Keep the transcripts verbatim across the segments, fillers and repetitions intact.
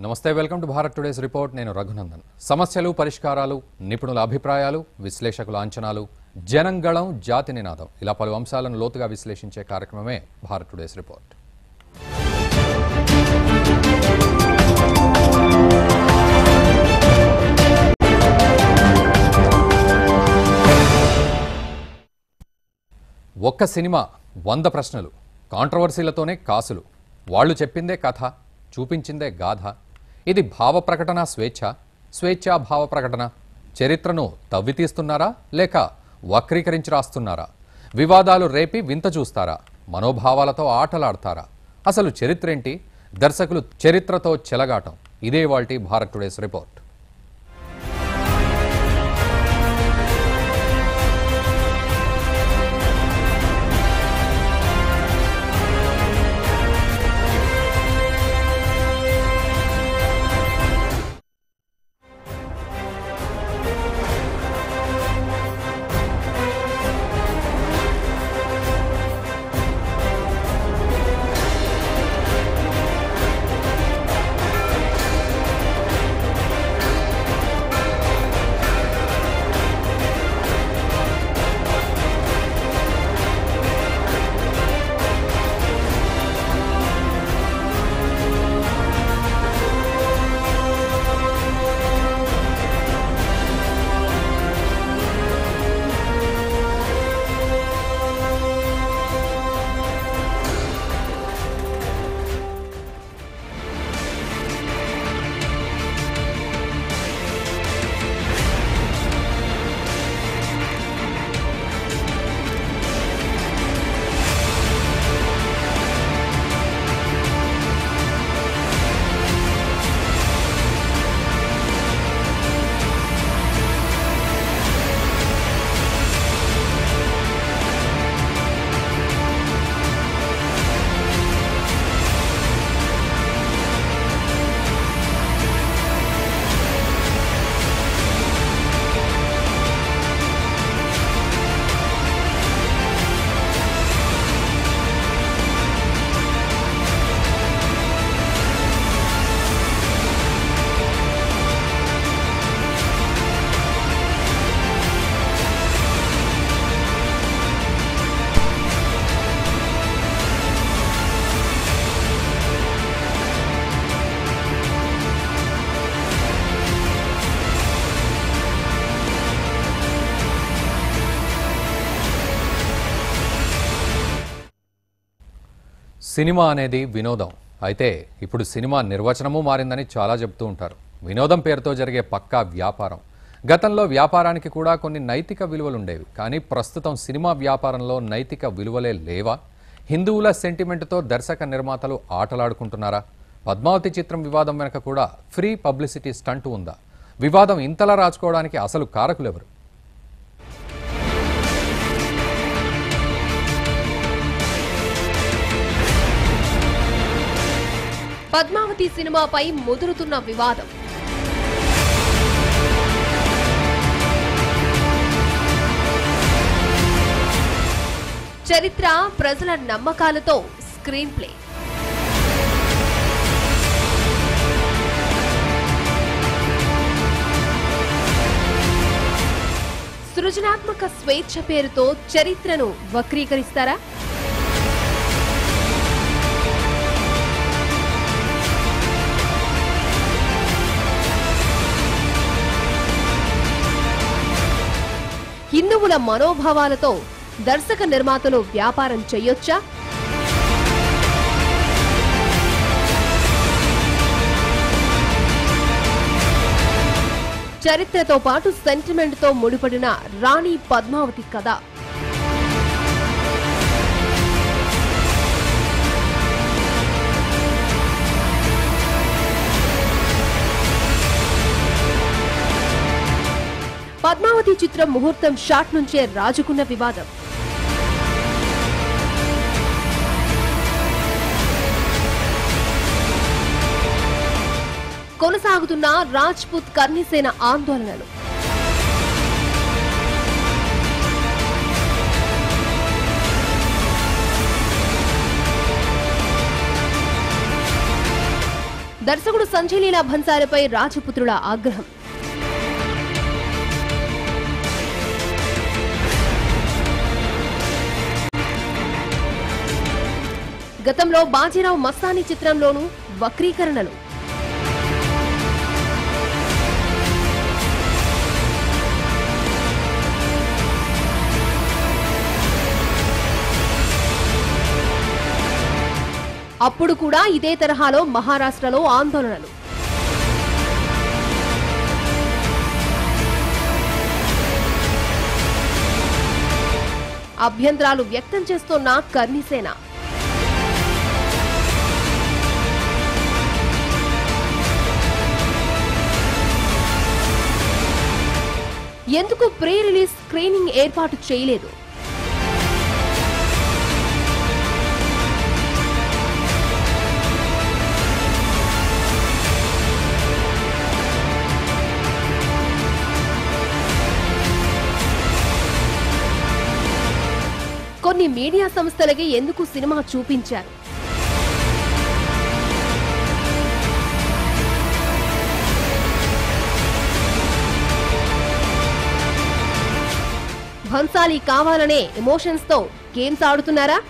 నమస్తే, welcome to Bharat Today's report. నేను రఘునందన్. సమస్యలు, పరిష్కారాలు, నిపుణుల అభిప్రాయాలు, విశ్లేషకుల అంచనాలు, జనంగళం, జాతి నినాదం, ఇలా పలు అంశాలను లోతుగా విశ్లేషించే కార్యక్రమమే భారత్ టుడేస్ రిపోర్ట్. ఒక్క సినిమా, వంద ప్రశ్నలు, కాంట్రవర్సీలతోనే కాసులు. వాళ్ళు చెప్పిందే కథ, చూపించిందే గాథ. ఇది భావ ప్రకటన స్వేచ్ఛ, స్వేచ్ఛా భావ ప్రకటన. చరిత్రను తవ్వితీస్తున్నారా లేక వక్రీకరించి రాస్తున్నారా? వివాదాలు రేపి వింత చూస్తారా? మనోభావాలతో ఆటలాడతారా? అసలు చరిత్రేంటి? దర్శకులు చరిత్రతో చెలగాటం. ఇదే ఇవాల్టి భారత్ టుడేస్ రిపోర్ట్. సినిమా అనేది వినోదం. అయితే ఇప్పుడు సినిమా నిర్వచనము మారిందని చాలా చెప్తూ ఉంటారు. వినోదం పేరుతో జరిగే పక్కా వ్యాపారం. గతంలో వ్యాపారానికి కూడా కొన్ని నైతిక విలువలు ఉండేవి. కానీ ప్రస్తుతం సినిమా వ్యాపారంలో నైతిక విలువలే లేవా? హిందువుల సెంటిమెంట్తో దర్శక నిర్మాతలు ఆటలాడుకుంటున్నారా? పద్మావతి చిత్రం వివాదం వెనక కూడా ఫ్రీ పబ్లిసిటీ స్టంట్ ఉందా? వివాదం ఇంతలా రాచుకోవడానికి అసలు కారకులెవరు? పద్మావతి సినిమాపై ముదురుతున్న వివాదం. చరిత్ర, ప్రజల నమ్మకాలతో స్క్రీన్ ప్లే. సృజనాత్మక స్వేచ్ఛ పేరుతో చరిత్రను వక్రీకరిస్తారా? హిందువుల మనోభావాలతో దర్శక నిర్మాతలు వ్యాపారం చేయొచ్చా? చరిత్రతో పాటు సెంటిమెంట్తో ముడిపడిన రాణి పద్మావతి కథ. పద్మావతి చిత్రం ముహూర్తం షాట్ నుంచే రాజుకున్న వివాదం. కొనసాగుతున్న రాజ్పుత్ కర్ణిసేన ఆందోళనలు. దర్శకుడు సంజయ్ లీలా భన్సాలీపై రాజపుత్రుల ఆగ్రహం. గతంలో బాజీరావు మస్తానీ చిత్రంలోనూ వక్రీకరణలు. అప్పుడు కూడా ఇదే తరహాలో మహారాష్ట్రలో ఆందోళనలు. అభ్యంతరాలు వ్యక్తం చేస్తోన్న కర్ణిసేన. ఎందుకు ప్రీ రిలీజ్ స్క్రీనింగ్ ఏర్పాటు చేయలేదు? కొన్ని మీడియా సంస్థలకి ఎందుకు సినిమా చూపించారు? భన్సాలీ కావాలనే ఎమోషన్స్ తో గేమ్స్ ఆడుతున్నారా?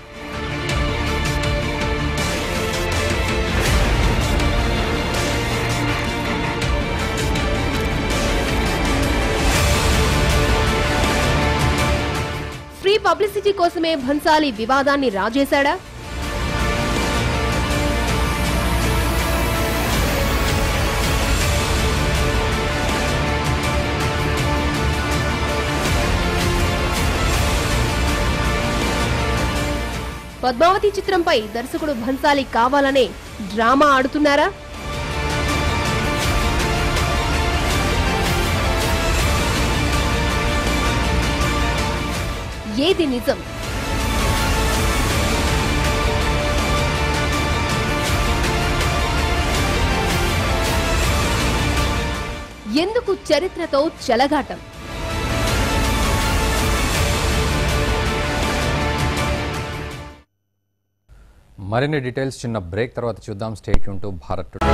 ఫ్రీ పబ్లిసిటీ కోసమే భన్సాలీ వివాదాన్ని రాజేశాడా? పద్మావతి చిత్రంపై దర్శకుడు భన్సాలీ కావాలనే డ్రామా ఆడుతున్నారా? ఏది నిజం? ఎందుకు చరిత్రతో చెలగాటం? మరిన్ని డీటెయిల్స్ చిన్న బ్రేక్ తర్వాత చూద్దాం. Stay tuned to Bharat Today.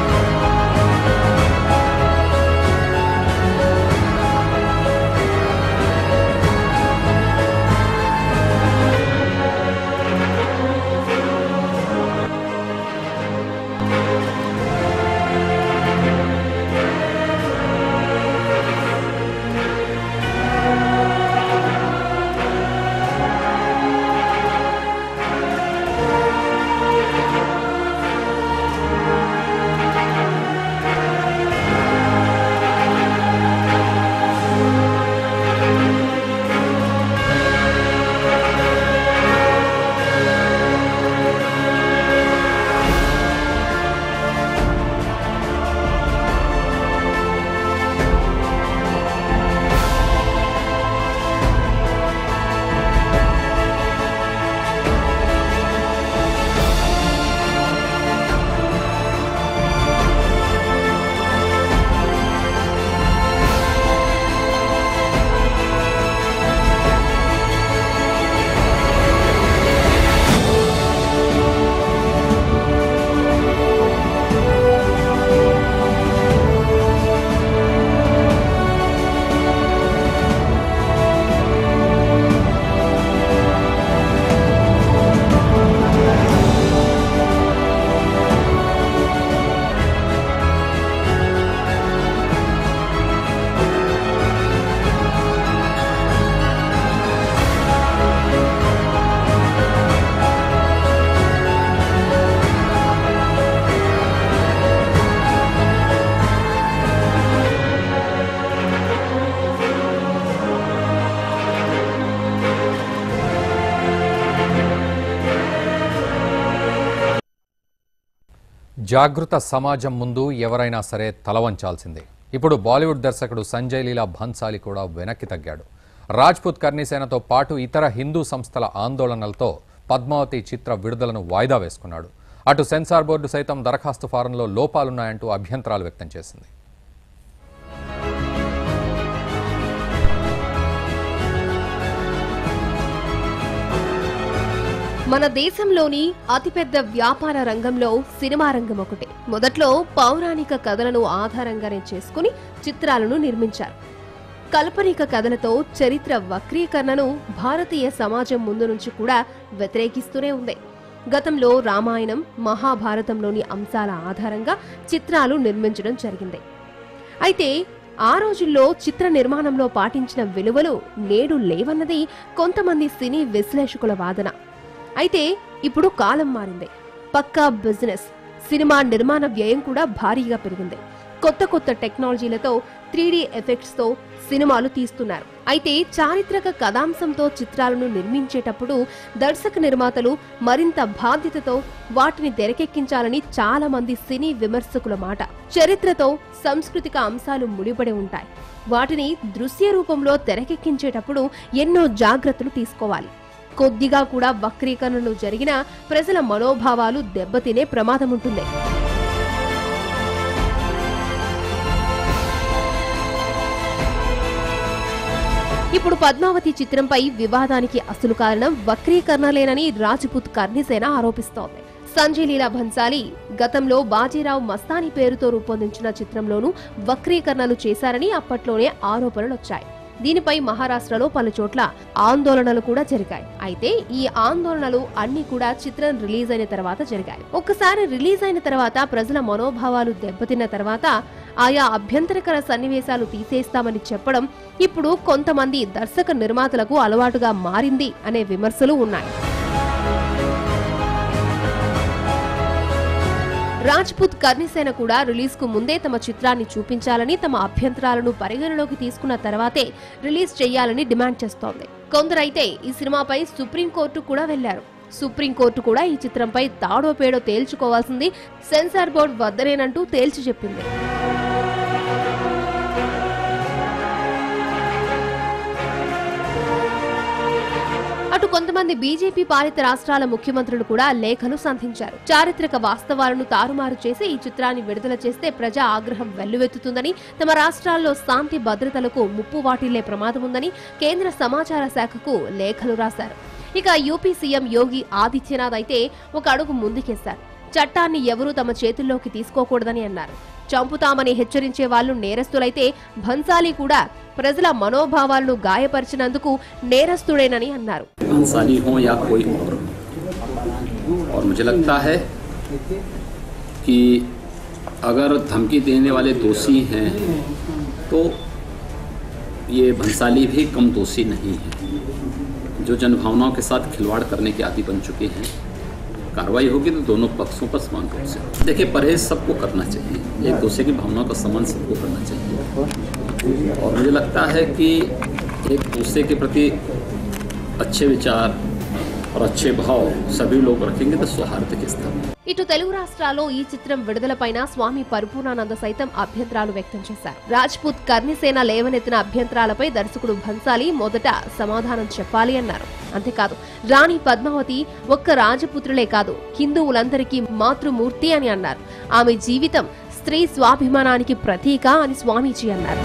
జాగృత సమాజం ముందు ఎవరైనా సరే తలవంచాల్సిందే. ఇప్పుడు బాలీవుడ్ దర్శకుడు సంజయ్ లీలా భన్సాలీ కూడా వెనక్కి తగ్గాడు. రాజ్పుత్ కర్ణిసేనతో పాటు ఇతర హిందూ సంస్థల ఆందోళనలతో పద్మావతి చిత్ర విడుదలను వాయిదా వేసుకున్నాడు. అటు సెన్సార్ బోర్డు సైతం దరఖాస్తు ఫారంలో లోపాలున్నాయంటూ అభ్యంతరాలు వ్యక్తం చేసింది. మన దేశంలోని అతిపెద్ద వ్యాపార రంగంలో సినిమా రంగం ఒకటి. మొదట్లో పౌరాణిక కథలను ఆధారంగానే చేసుకుని చిత్రాలను నిర్మించారు. కల్పనిక కథలతో చరిత్ర వక్రీకరణను భారతీయ సమాజం ముందు నుంచి కూడా వ్యతిరేకిస్తూనే ఉంది. గతంలో రామాయణం, మహాభారతంలోని అంశాల ఆధారంగా చిత్రాలు నిర్మించడం జరిగింది. అయితే ఆ రోజుల్లో చిత్ర నిర్మాణంలో పాటించిన విలువలు నేడు లేవన్నది కొంతమంది సినీ విశ్లేషకుల వాదన. అయితే ఇప్పుడు కాలం మారింది. పక్కా బిజినెస్, సినిమా నిర్మాణ వ్యయం కూడా భారీగా పెరిగింది. కొత్త కొత్త టెక్నాలజీలతో త్రీ డి ఎఫెక్ట్స్ తో సినిమాలు తీస్తున్నారు. అయితే చారిత్రక కథాంశంతో చిత్రాలను నిర్మించేటప్పుడు దర్శక నిర్మాతలు మరింత బాధ్యతతో వాటిని తెరకెక్కించాలని చాలా మంది సినీ విమర్శకుల మాట. చరిత్రతో సాంస్కృతిక అంశాలు ముడిపడి ఉంటాయి. వాటిని దృశ్య రూపంలో తెరకెక్కించేటప్పుడు ఎన్నో జాగ్రత్తలు తీసుకోవాలి. కొద్దిగా కూడా వక్రీకరణలు జరిగినా ప్రజల మనోభావాలు దెబ్బతినే ప్రమాదం ఉంటుంది. ఇప్పుడు పద్మావతి చిత్రంపై వివాదానికి అసలు కారణం వక్రీకరణలేనని రాజ్పుత్ కర్ణిసేన ఆరోపిస్తోంది. సంజయ్ లీలా భన్సాలి గతంలో బాజీరావ్ మస్తానీ పేరుతో రూపొందించిన చిత్రంలోనూ వక్రీకరణలు చేశారని అప్పట్లోనే ఆరోపణలొచ్చాయి. దీనిపై మహారాష్ట్రలో పలు చోట్ల ఆందోళనలు కూడా జరిగాయి. అయితే ఈ ఆందోళనలు అన్ని కూడా చిత్రం రిలీజ్ అయిన తర్వాత జరిగాయి. ఒక్కసారి రిలీజ్ అయిన తర్వాత ప్రజల మనోభావాలు దెబ్బతిన్న తర్వాత ఆయా అభ్యంతరకర సన్నివేశాలు తీసేస్తామని చెప్పడం ఇప్పుడు కొంతమంది దర్శక నిర్మాతలకు అలవాటుగా మారింది అనే విమర్శలు ఉన్నాయి. రాజ్పుత్ కర్ణిసేన కూడా రిలీజ్ కు ముందే తమ చిత్రాన్ని చూపించాలని, తమ అభ్యంతరాలను పరిగణలోకి తీసుకున్న తర్వాతే రిలీజ్ చేయాలని డిమాండ్ చేస్తోంది. కొందరైతే ఈ సినిమాపై సుప్రీంకోర్టు కూడా వెళ్లారు. సుప్రీంకోర్టు కూడా ఈ చిత్రంపై తాడో పేడో తేల్చుకోవాల్సింది సెన్సార్ బోర్డు వద్దనేనంటూ తేల్చి చెప్పింది. అటు కొంతమంది బీజేపీ పాలిత రాష్ట్రాల ముఖ్యమంత్రులు కూడా లేఖలు సంధించారు. చారిత్రక వాస్తవాలను తారుమారు చేసి ఈ చిత్రాన్ని విడుదల చేస్తే ప్రజా ఆగ్రహం వెల్లువెత్తుతుందని, తమ రాష్ట్రాల్లో శాంతి భద్రతలకు ముప్పు వాటిల్లే ప్రమాదం ఉందని కేంద్ర సమాచార శాఖకు లేఖలు రాశారు. ఇక యూపీ సీఎం యోగి ఆదిత్యనాథ్ అయితే ఒక అడుగు ముందుకేశారు. చట్టాన్ని ఎవరూ తమ చేతుల్లోకి తీసుకోకూడదని అన్నారు. చంపుతామని హెచ్చరించే వాళ్లు నేరస్తులైతే భన్సాలి కూడా ప్రజల మనోభావాలను గాయపరిచినందుకు నేరస్తుడేనని అన్నారు. भंसाली हो या कोई और और मुझे लगता है कि अगर धमकी देने वाले दोषी हैं तो ये भंसाली भी कम दोषी नहीं है, जो जनभावनाओं के साथ खिलवाड़ करने के आदी बन चुके हैं। कार्रवाई होगी तो दोनों पक्षों पर समान रूप से। देखिए, परहेज सबको करना चाहिए, एक दूसरे की भावनाओं का सम्मान सबको करना चाहिए, और मुझे लगता है कि एक दूसरे के प्रति अच्छे विचार और अच्छे भाव सभी लोग रखेंगे तो सौहार्द के स्थान। ఇటు తెలుగు రాష్ట్రాల్లో ఈ చిత్రం విడుదలపైన స్వామి పరిపూర్ణానంద సైతం అభ్యంతరాలు వ్యక్తం చేశారు. రాజ్పుత్ కర్ణిసేన లేవనెత్తిన అభ్యంతరాలపై దర్శకుడు భన్సాలి మొదట సమాధానం చెప్పాలి అన్నారు. అంతేకాదు, రాణి పద్మావతి ఒక్క రాజపుత్రులే కాదు, హిందువులందరికీ మాతృమూర్తి అని అన్నారు. ఆమె జీవితం స్త్రీ స్వాభిమానానికి ప్రతీక అని స్వామీజీ అన్నారు.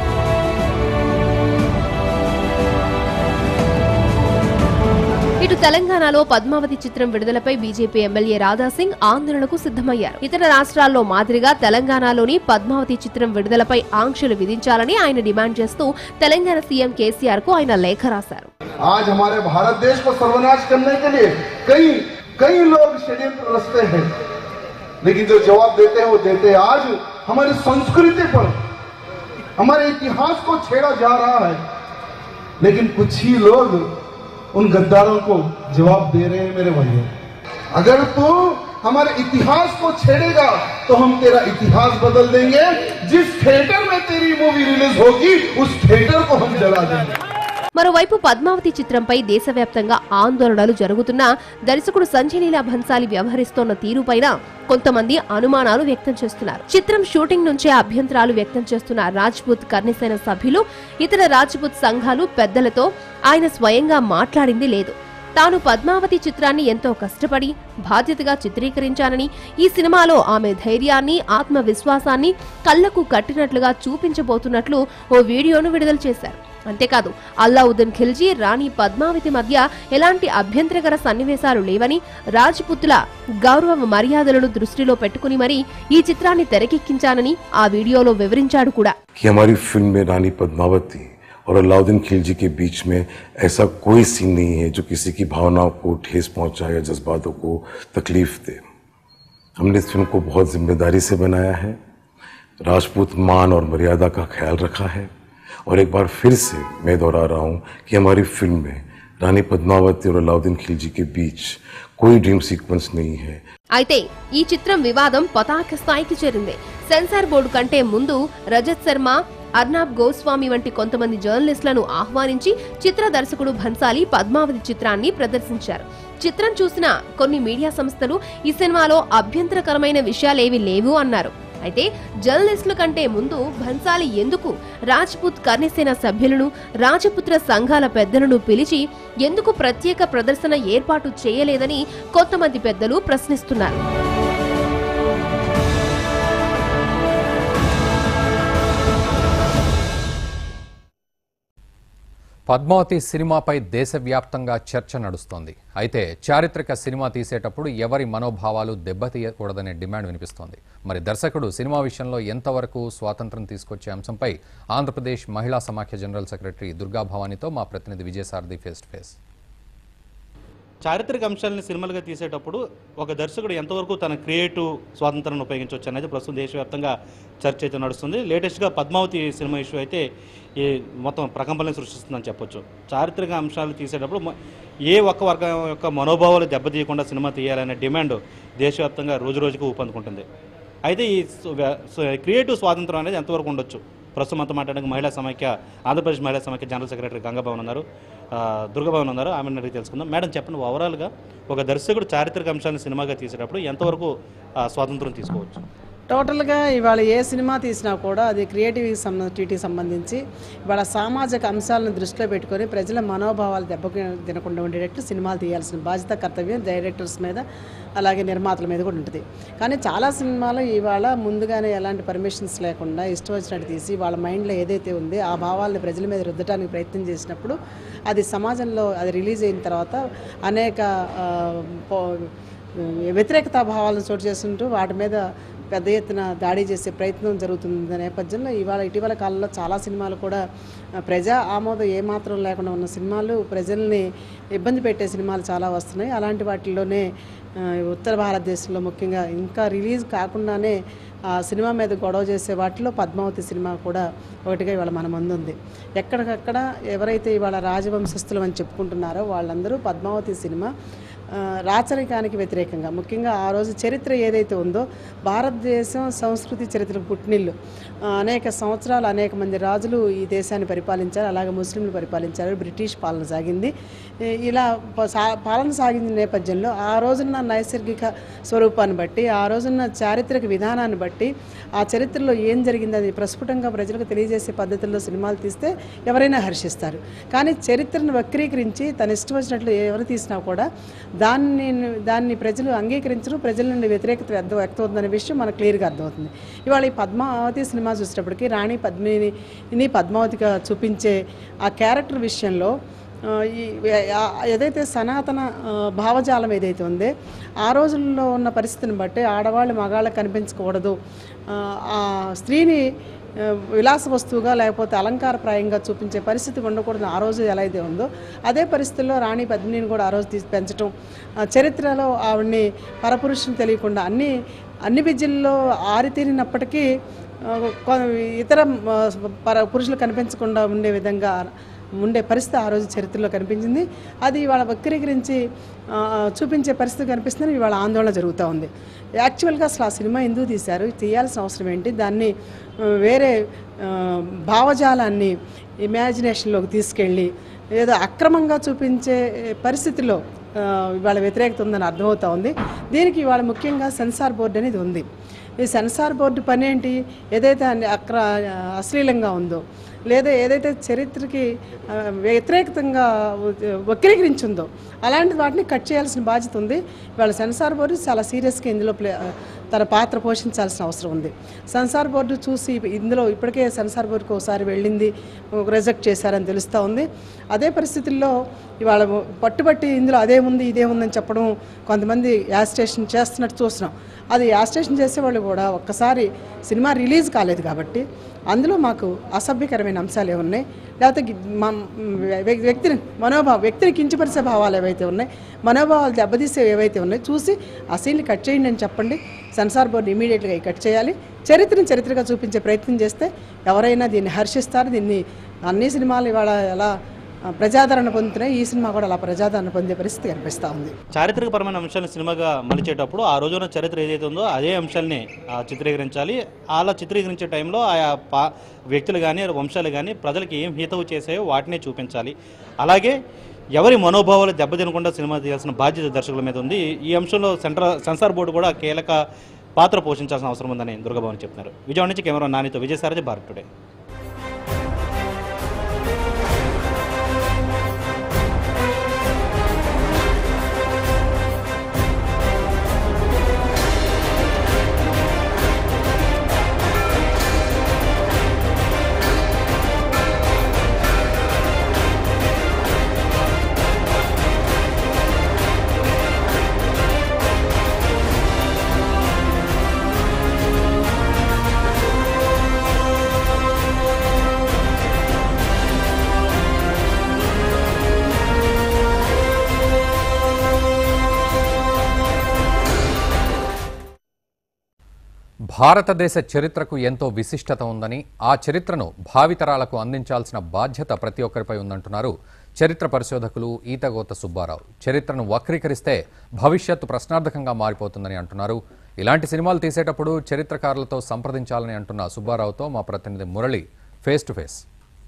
ఇటు తెలంగాణలో పద్మావతి చిత్రం విడుదలపై బీజేపీ ఎమ్మెల్యే రాధాసింగ్ ఆందోళనకు సిద్ధమయ్యారు. ఇతర రాష్ట్రాల్లో మాదిరిగా తెలంగాణలోని పద్మావతి చిత్రం విడుదలపై ఆంక్షలు విధించాలని ఆయన డిమాండ్ చేస్తూ తెలంగాణ సీఎం కేసీఆర్ కు ఆయన లేఖ రాశారు. आज हमारे भारत देश को सर्वनाश करने के लिए कई कई लोग षड्यंत्र रचते हैं, लेकिन जो जवाब देते हैं वो देते हैं। आज हमारी संस्कृति पर, हमारे इतिहास को छेड़ा जा रहा है, लेकिन कुछ ही लोग उन गद्दारों को जवाब दे रहे हैं। मेरे भाइयों, अगर तू हमारे इतिहास को छेड़ेगा तो हम तेरा इतिहास बदल देंगे। जिस थिएटर में तेरी मूवी रिलीज होगी उस थिएटर को हम जला देंगे। మరోవైపు పద్మావతి చిత్రంపై దేశవ్యాప్తంగా ఆందోళనలు జరుగుతున్నా దర్శకుడు సంజయ్ లీలా భన్సాలి వ్యవహరిస్తోన్న తీరుపైన కొంతమంది అనుమానాలు వ్యక్తం చేస్తున్నారు. చిత్రం షూటింగ్ నుంచే అభ్యంతరాలు వ్యక్తం చేస్తున్న రాజ్పుత్ కర్ణిసేన సభ్యులు, ఇతర రాజ్పుత్ సంఘాలు పెద్దలతో ఆయన స్వయంగా మాట్లాడింది లేదు. తాను పద్మావతి చిత్రాన్ని ఎంతో కష్టపడి బాధ్యతగా చిత్రీకరించానని, ఈ సినిమాలో ఆమె ధైర్యాన్ని, ఆత్మవిశ్వాసాన్ని కళ్లకు కట్టినట్లుగా చూపించబోతున్నట్లు ఓ వీడియోను విడుదల చేశారు. అంతేకాదు అల్లావుద్దీన్ ఖిల్జీ రాణి పద్మావతి మధ్య ఎలాంటి అభ్యంతరకర సన్నివేశాలు లేవని, రాజ్పుత్ల గౌరవ మర్యాదలను దృష్టిలో పెట్టుకుని మరీ ఈ చిత్రాన్ని తెరకెక్కించానని ఆ వీడియోలో వివరించాడు కూడా. हमारी फिल्म में रानी पद्मावती और अलाउद्दीन खिलजी के बीच में ऐसा कोई सीन नहीं है जो किसी की भावनाओं को ठेस पहुंचाए या जज्बातों को तकलीफ दे. हमने इस फिल्म को बहुत जिम्मेदारी से बनाया है, राजपूत मान और मर्यादा का ख्याल रखा है. और एक बार फिर से मैं दोहरा रहा हूँ कि हमारी फिल्म में रानी पद्मावती और अलाउद्दीन खिलजी के बीच कोई ड्रीम सीक्वेंस नहीं है. అయితే ఈ చిత్రం వివాదం పతాక స్థాయికి చేరింది. సెన్సార్ బోర్డు కంటే ముందు రజత్ శర్మ, అర్నాబ్ గోస్వామి వంటి కొంతమంది జర్నలిస్టులను ఆహ్వానించి చిత్ర దర్శకుడు భన్సాలి పద్మావతి చిత్రాన్ని ప్రదర్శించారు. చిత్రం చూసిన కొన్ని మీడియా సంస్థలు ఈ సినిమాలో అభ్యంతరకరమైన విషయాలేవీ లేవు అన్నారు. అయితే జర్నలిస్టుల కంటే ముందు భన్సాలి ఎందుకు రాజ్పుత్ కర్ణసేన సభ్యులను, రాజపుత్ర సంఘాల పెద్దలను పిలిచి ఎందుకు ప్రత్యేక ప్రదర్శన ఏర్పాటు చేయలేదని కొంతమంది పెద్దలు ప్రశ్నిస్తున్నారు. పద్మావతి సినిమాపై దేశవ్యాప్తంగా చర్చ నడుస్తోంది. అయితే చారిత్రక సినిమా తీసేటప్పుడు ఎవరి మనోభావాలు దెబ్బతీయకూడదనే డిమాండ్ వినిపిస్తోంది. మరి దర్శకుడు సినిమా విషయంలో ఎంతవరకు స్వాతంత్రం తీసుకొచ్చే అంశంపై ఆంధ్రప్రదేశ్ మహిళా సమాఖ్య జనరల్ సెక్రటరీ దుర్గా భవానీతో మా ప్రతినిధి విజయసారథి ఫేస్ టు ఫేస్. చారిత్రక అంశాలని సినిమాలుగా తీసేటప్పుడు ఒక దర్శకుడు ఎంతవరకు తన క్రియేటివ్ స్వాతంత్రాన్ని ఉపయోగించవచ్చు అనేది ప్రస్తుతం దేశవ్యాప్తంగా చర్చ అయితే నడుస్తుంది. లేటెస్ట్గా పద్మావతి సినిమా ఇష్యూ అయితే ఈ మొత్తం ప్రకంపనలు సృష్టిస్తుందని చెప్పొచ్చు. చారిత్రక అంశాలు తీసేటప్పుడు ఏ ఒక్క వర్గం యొక్క మనోభావాలు దెబ్బతీయకుండా సినిమా తీయాలనే డిమాండ్ దేశవ్యాప్తంగా రోజు రోజుకు ఊపందుకుంటుంది. అయితే ఈ క్రియేటివ్ స్వాతంత్రం అనేది ఎంతవరకు ఉండొచ్చు? ప్రస్తుతం అంతా మాట్లాడడానికి మహిళా సమాఖ్య ఆంధ్రప్రదేశ్ మహిళా సమాఖ్య జనరల్ సెక్రటరీ గంగాభవన్ ఉన్నారు, దుర్గాభవన్ ఉన్నారు. ఆమెను అడిగి తెలుసుకుందాం. మేడం చెప్పండి, ఓవరాల్గా ఒక దర్శకుడు చారిత్రక అంశాలను సినిమాగా తీసేటప్పుడు ఎంతవరకు స్వాతంత్రం తీసుకోవచ్చు? టోటల్గా ఇవాళ ఏ సినిమా తీసినా కూడా అది క్రియేటివ్కి సంబంధించి సంబంధించి ఇవాళ సామాజిక అంశాలను దృష్టిలో పెట్టుకొని ప్రజల మనోభావాలు దెబ్బ తినకుండా ఉండేటట్టు సినిమాలు తీయాల్సిన బాధ్యత, కర్తవ్యం డైరెక్టర్స్ మీద అలాగే నిర్మాతల మీద కూడా ఉంటుంది. కానీ చాలా సినిమాలు ఇవాళ ముందుగానే ఎలాంటి పర్మిషన్స్ లేకుండా ఇష్టం వచ్చినట్టు తీసి వాళ్ళ మైండ్లో ఏదైతే ఉందో ఆ భావాలను ప్రజల మీద రుద్దడానికి ప్రయత్నం చేసినప్పుడు అది సమాజంలో అది రిలీజ్ అయిన తర్వాత అనేక వ్యతిరేకతా భావాలను చోటు చేస్తుంటూ వాటి మీద పెద్ద ఎత్తున దాడి చేసే ప్రయత్నం జరుగుతుంది. నేపథ్యంలో ఇవాళ ఇటీవల కాలంలో చాలా సినిమాలు కూడా ప్రజా ఆమోదం ఏమాత్రం లేకుండా ఉన్న సినిమాలు, ప్రజల్ని ఇబ్బంది పెట్టే సినిమాలు చాలా వస్తున్నాయి. అలాంటి వాటిల్లోనే ఉత్తర భారతదేశంలో ముఖ్యంగా ఇంకా రిలీజ్ కాకుండానే ఆ సినిమా మీద గొడవ చేసే వాటిలో పద్మావతి సినిమా కూడా ఒకటిగా ఇవాళ మన ముందు ఉంది. ఎక్కడికక్కడ ఎవరైతే ఇవాళ రాజవంశస్థులు అని చెప్పుకుంటున్నారో వాళ్ళందరూ పద్మావతి సినిమా రాచరికానికి వ్యతిరేకంగా, ముఖ్యంగా ఆ రోజు చరిత్ర ఏదైతే ఉందో భారతదేశం సంస్కృతి చరిత్రకు పుట్టినిల్లు. అనేక సంవత్సరాలు అనేక మంది రాజులు ఈ దేశాన్ని పరిపాలించారు, అలాగే ముస్లింలు పరిపాలించారు, బ్రిటిష్ పాలన సాగింది. ఇలా పాలన సాగిన నేపథ్యంలో ఆ రోజున్న నైసర్గిక స్వరూపాన్ని బట్టి, ఆ రోజున్న చారిత్రక విధానాన్ని బట్టి, ఆ చరిత్రలో ఏం జరిగింది ప్రస్ఫుటంగా ప్రజలకు తెలియజేసే పద్ధతుల్లో సినిమాలు తీస్తే ఎవరైనా హర్షిస్తారు. కానీ చరిత్రను వక్రీకరించి తన ఇష్టం వచ్చినట్లు ఎవరు తీసినా కూడా దాన్ని దాన్ని ప్రజలు అంగీకరించరు, ప్రజల నుండి వ్యతిరేకత వ్యక్తమవుతుందనే విషయం మనకు క్లియర్గా అర్థమవుతుంది. ఇవాళ ఈ పద్మావతి సినిమా చూసేటప్పటికి రాణి పద్మిని పద్మావతిగా చూపించే ఆ క్యారెక్టర్ విషయంలో ఈ ఏదైతే సనాతన భావజాలం ఏదైతే ఉందో ఆ రోజుల్లో ఉన్న పరిస్థితిని బట్టి ఆడవాళ్ళు మగాళ్ళకి కనిపించకూడదు, ఆ స్త్రీని విలాస వస్తువుగా లేకపోతే అలంకారప్రాయంగా చూపించే పరిస్థితి ఉండకూడదు ఆ రోజు ఎలా అయితే ఉందో అదే పరిస్థితుల్లో రాణి పద్మినిని కూడా ఆ రోజు తీసి పెంచడం, చరిత్రలో ఆవిడ్ని పరపురుషుని తెలియకుండా అన్ని అన్ని విద్యల్లో ఆరితేరినప్పటికీ ఇతర పర పురుషులు కనిపించకుండా ఉండే విధంగా ఉండే పరిస్థితి ఆ రోజు చరిత్రలో కనిపించింది. అది ఇవాళ వక్రీకరించి చూపించే పరిస్థితి కనిపిస్తుందని ఇవాళ ఆందోళన జరుగుతూ ఉంది. యాక్చువల్గా అసలు ఆ సినిమా ఎందుకు తీశారు, తీయాల్సిన అవసరం ఏంటి, దాన్ని వేరే భావజాలాన్ని ఇమాజినేషన్లోకి తీసుకెళ్ళి ఏదో అక్రమంగా చూపించే పరిస్థితిలో ఇవాళ వ్యతిరేకత ఉందని అర్థమవుతూ ఉంది. దీనికి ఇవాళ ముఖ్యంగా సెన్సార్ బోర్డు అనేది ఉంది. ఈ సెన్సార్ బోర్డు పని ఏంటి, ఏదైతే అక్ర అశ్లీలంగా ఉందో లేదా ఏదైతే చరిత్రకి వ్యతిరేకంగా వక్రీకరించిందో అలాంటి వాటిని కట్ చేయాల్సిన బాధ్యత ఉంది. ఇవాళ సెన్సార్ బోర్డు చాలా సీరియస్గా ఇందులో ప్లే తన పాత్ర పోషించాల్సిన అవసరం ఉంది. సెన్సార్ బోర్డు చూసి ఇందులో ఇప్పటికే సెన్సార్ బోర్డుకి ఒకసారి వెళ్ళింది, రిజెక్ట్ చేశారని తెలుస్తూ ఉంది. అదే పరిస్థితుల్లో ఇవాళ పట్టుబట్టి ఇందులో అదే ఉంది ఇదే ఉందని చెప్పడం కొంతమంది యాజిటేషన్ చేస్తున్నట్టు చూస్తున్నాం. అది యాజిటేషన్ చేసేవాళ్ళు కూడా ఒక్కసారి సినిమా రిలీజ్ కాలేదు కాబట్టి అందులో మాకు అసభ్యకరమైన అంశాలు ఏమున్నాయి, లేకపోతే వ్యక్తిని మనోభావం వ్యక్తిని కించపరిచే భావాలు ఏవైతే ఉన్నాయి, మనోభావాలు దెబ్బతీసే ఏవైతే ఉన్నాయో చూసి ఆ సీన్ని కట్ చేయండి అని చెప్పండి. సెన్సార్ బోర్డు ఇమీడియట్గా కట్ చేయాలి. చరిత్రను చరిత్రగా చూపించే ప్రయత్నం చేస్తే ఎవరైనా దీన్ని హర్షిస్తారు. దీన్ని అన్ని సినిమాలు ఇవాళ ఎలా ప్రజాదరణ పొందుతున్నాయి, ఈ సినిమా కూడా అలా ప్రజాదరణ పొందే పరిస్థితి కనిపిస్తూ ఉంది. చారిత్రకపరమైన అంశాలను సినిమాగా మలిచేటప్పుడు ఆ రోజున చరిత్ర ఏదైతే ఉందో అదే అంశాలని చిత్రీకరించాలి. అలా చిత్రీకరించే టైంలో ఆయా పా వ్యక్తులు కానీ వంశాలు కానీ ప్రజలకు ఏం హితవు చేసాయో వాటినే చూపించాలి. అలాగే ఎవరి మనోభావాలు దెబ్బతినకుండా సినిమా తీయాల్సిన బాధ్యత దర్శకుల మీద ఉంది. ఈ అంశంలో సెంట్రల్ సెన్సార్ బోర్డు కూడా కీలక పాత్ర పోషించాల్సిన అవసరం ఉందని దుర్గాభవన్ చెప్తున్నారు. విజయవాడ నుంచి కెమెరా నానితో విజయసారథి, భారత్ టుడే. భారతదేశ చరిత్రకు ఎంతో విశిష్టత ఉందని, ఆ చరిత్రను భావితరాలకు అందించాల్సిన బాధ్యత ప్రతి ఒక్కరిపై ఉందంటున్నారు చరిత్ర పరిశోధకులు ఈతగోత సుబ్బారావు. చరిత్రను వక్రీకరిస్తే భవిష్యత్తు ప్రశ్నార్థకంగా మారిపోతుందని అంటున్నారు. ఇలాంటి సినిమాలు తీసేటప్పుడు చరిత్రకారులతో సంప్రదించాలని అంటున్న సుబ్బారావుతో మా ప్రతినిధి మురళి ఫేస్ టు ఫేస్.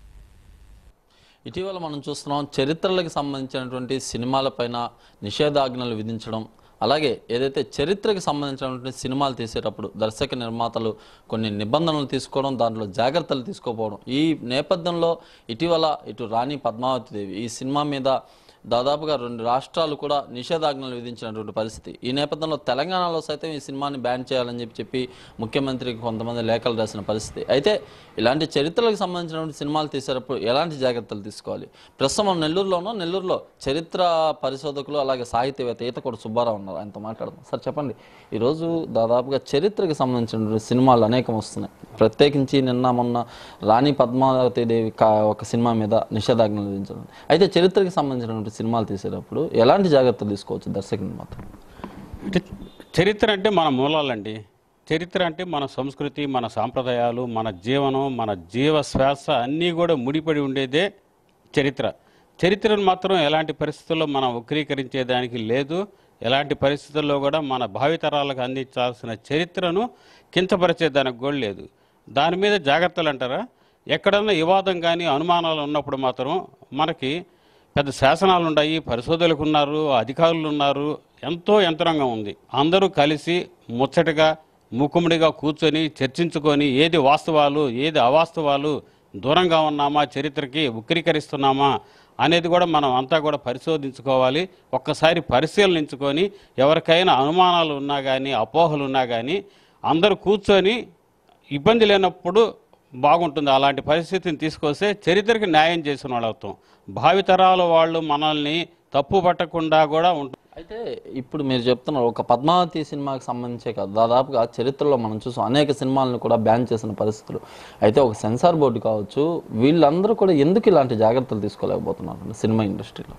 ఇటీవల మనం చూస్తున్నాం చరిత్రలకు సంబంధించినటువంటి సినిమాలపైన నిషేధాజ్ఞలు విధించడం, అలాగే ఏదైతే చరిత్రకు సంబంధించినటువంటి సినిమాలు తీసేటప్పుడు దర్శక నిర్మాతలు కొన్ని నిబంధనలు తీసుకోవడం, దాంట్లో జాగ్రత్తలు తీసుకోకపోవడం. ఈ నేపథ్యంలో ఇటీవల ఇటు రాణి పద్మావతి దేవి ఈ సినిమా మీద దాదాపుగా రెండు రాష్ట్రాలు కూడా నిషేధాజ్ఞలు విధించినటువంటి పరిస్థితి. ఈ నేపథ్యంలో తెలంగాణలో సైతం ఈ సినిమాని బ్యాన్ చేయాలని చెప్పి చెప్పి ముఖ్యమంత్రికి కొంతమంది లేఖలు రాసిన పరిస్థితి. అయితే ఇలాంటి చరిత్రలకు సంబంధించినటువంటి సినిమాలు తీసేటప్పుడు ఎలాంటి జాగ్రత్తలు తీసుకోవాలి? ప్రస్తుతం నెల్లూరులోనో నెల్లూరులో చరిత్ర పరిశోధకులు అలాగే సాహిత్యవేత్త ఈతగోత సుబ్బారావు ఉన్నారు, ఆయనతో మాట్లాడదాం. సార్ చెప్పండి, ఈరోజు దాదాపుగా చరిత్రకు సంబంధించినటువంటి సినిమాలు అనేకం వస్తున్నాయి. ప్రత్యేకించి నిన్న మొన్న రాణి పద్మావతి దేవి ఒక సినిమా మీద నిషేధాజ్ఞలు విధించడం. అయితే చరిత్రకు సంబంధించినటువంటి సినిమాలు తీసేటప్పుడు ఎలాంటి జాగ్రత్తలు తీసుకోవచ్చు దర్శకుని మాత్రం? అంటే చరిత్ర అంటే మన మూలాలండి. చరిత్ర అంటే మన సంస్కృతి, మన సాంప్రదాయాలు, మన జీవనం, మన జీవ శ్వాస అన్నీ కూడా ముడిపడి ఉండేదే చరిత్ర. చరిత్రను మాత్రం ఎలాంటి పరిస్థితుల్లో మనం వక్రీకరించేదానికి లేదు. ఎలాంటి పరిస్థితుల్లో కూడా మన భావితరాలకు అందించాల్సిన చరిత్రను కించపరిచేదానికి కూడా లేదు. దాని మీద జాగ్రత్తలు అంటారా? ఎక్కడన్నా వివాదం కానీ అనుమానాలు ఉన్నప్పుడు మాత్రం మనకి పెద్ద శాసనాలు ఉన్నాయి, పరిశోధకులు ఉన్నారు, అధికారులు ఉన్నారు, ఎంతో యంత్రాంగం ఉంది. అందరూ కలిసి ముచ్చటగా మూకుమ్మడిగా కూర్చొని చర్చించుకొని ఏది వాస్తవాలు ఏది అవాస్తవాలు, దూరంగా ఉన్నామా చరిత్రకి, వక్రీకరిస్తున్నామా అనేది కూడా మనం అంతా కూడా పరిశోధించుకోవాలి. ఒక్కసారి పరిశీలించుకొని ఎవరికైనా అనుమానాలు ఉన్నా కానీ అపోహలు ఉన్నా కానీ అందరూ కూర్చొని ఇబ్బంది లేనప్పుడు బాగుంటుంది. అలాంటి పరిస్థితిని తీసుకొస్తే చరిత్రకి న్యాయం చేసిన వాళ్ళు అవుతాం. భావితరాల వాళ్ళు మనల్ని తప్పు పట్టకుండా కూడా ఉంటుంది. అయితే ఇప్పుడు మీరు చెప్తున్నారు ఒక పద్మావతి సినిమాకి సంబంధించే కాదు, దాదాపుగా చరిత్రలో మనం చూసాం అనేక సినిమాలను కూడా బ్యాన్ చేసిన పరిస్థితులు. అయితే ఒక సెన్సార్ బోర్డు కావచ్చు, వీళ్ళందరూ కూడా ఎందుకు ఇలాంటి జాగ్రత్తలు తీసుకోలేకపోతున్నారు సినిమా ఇండస్ట్రీలో?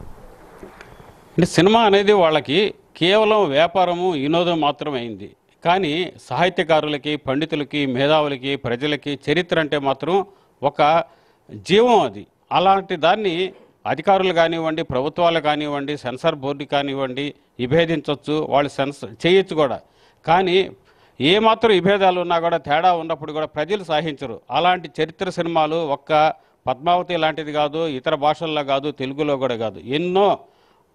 అంటే సినిమా అనేది వాళ్ళకి కేవలం వ్యాపారము, వినోదం మాత్రమే అయింది. కానీ సాహిత్యకారులకి, పండితులకి, మేధావులకి, ప్రజలకి చరిత్ర అంటే మాత్రం ఒక జీవం. అది అలాంటి దాన్ని అధికారులు కానివ్వండి, ప్రభుత్వాలు కానివ్వండి, సెన్సార్ బోర్డు కానివ్వండి విభేదించవచ్చు, వాళ్ళు సెన్స్ చేయొచ్చు కూడా. కానీ ఏమాత్రం విభేదాలు ఉన్నా కూడా, తేడా ఉన్నప్పుడు కూడా ప్రజలు సహించరు. అలాంటి చరిత్ర సినిమాలు ఒక్క పద్మావతి లాంటిది కాదు, ఇతర భాషల్లో కాదు, తెలుగులో కూడా కాదు, ఎన్నో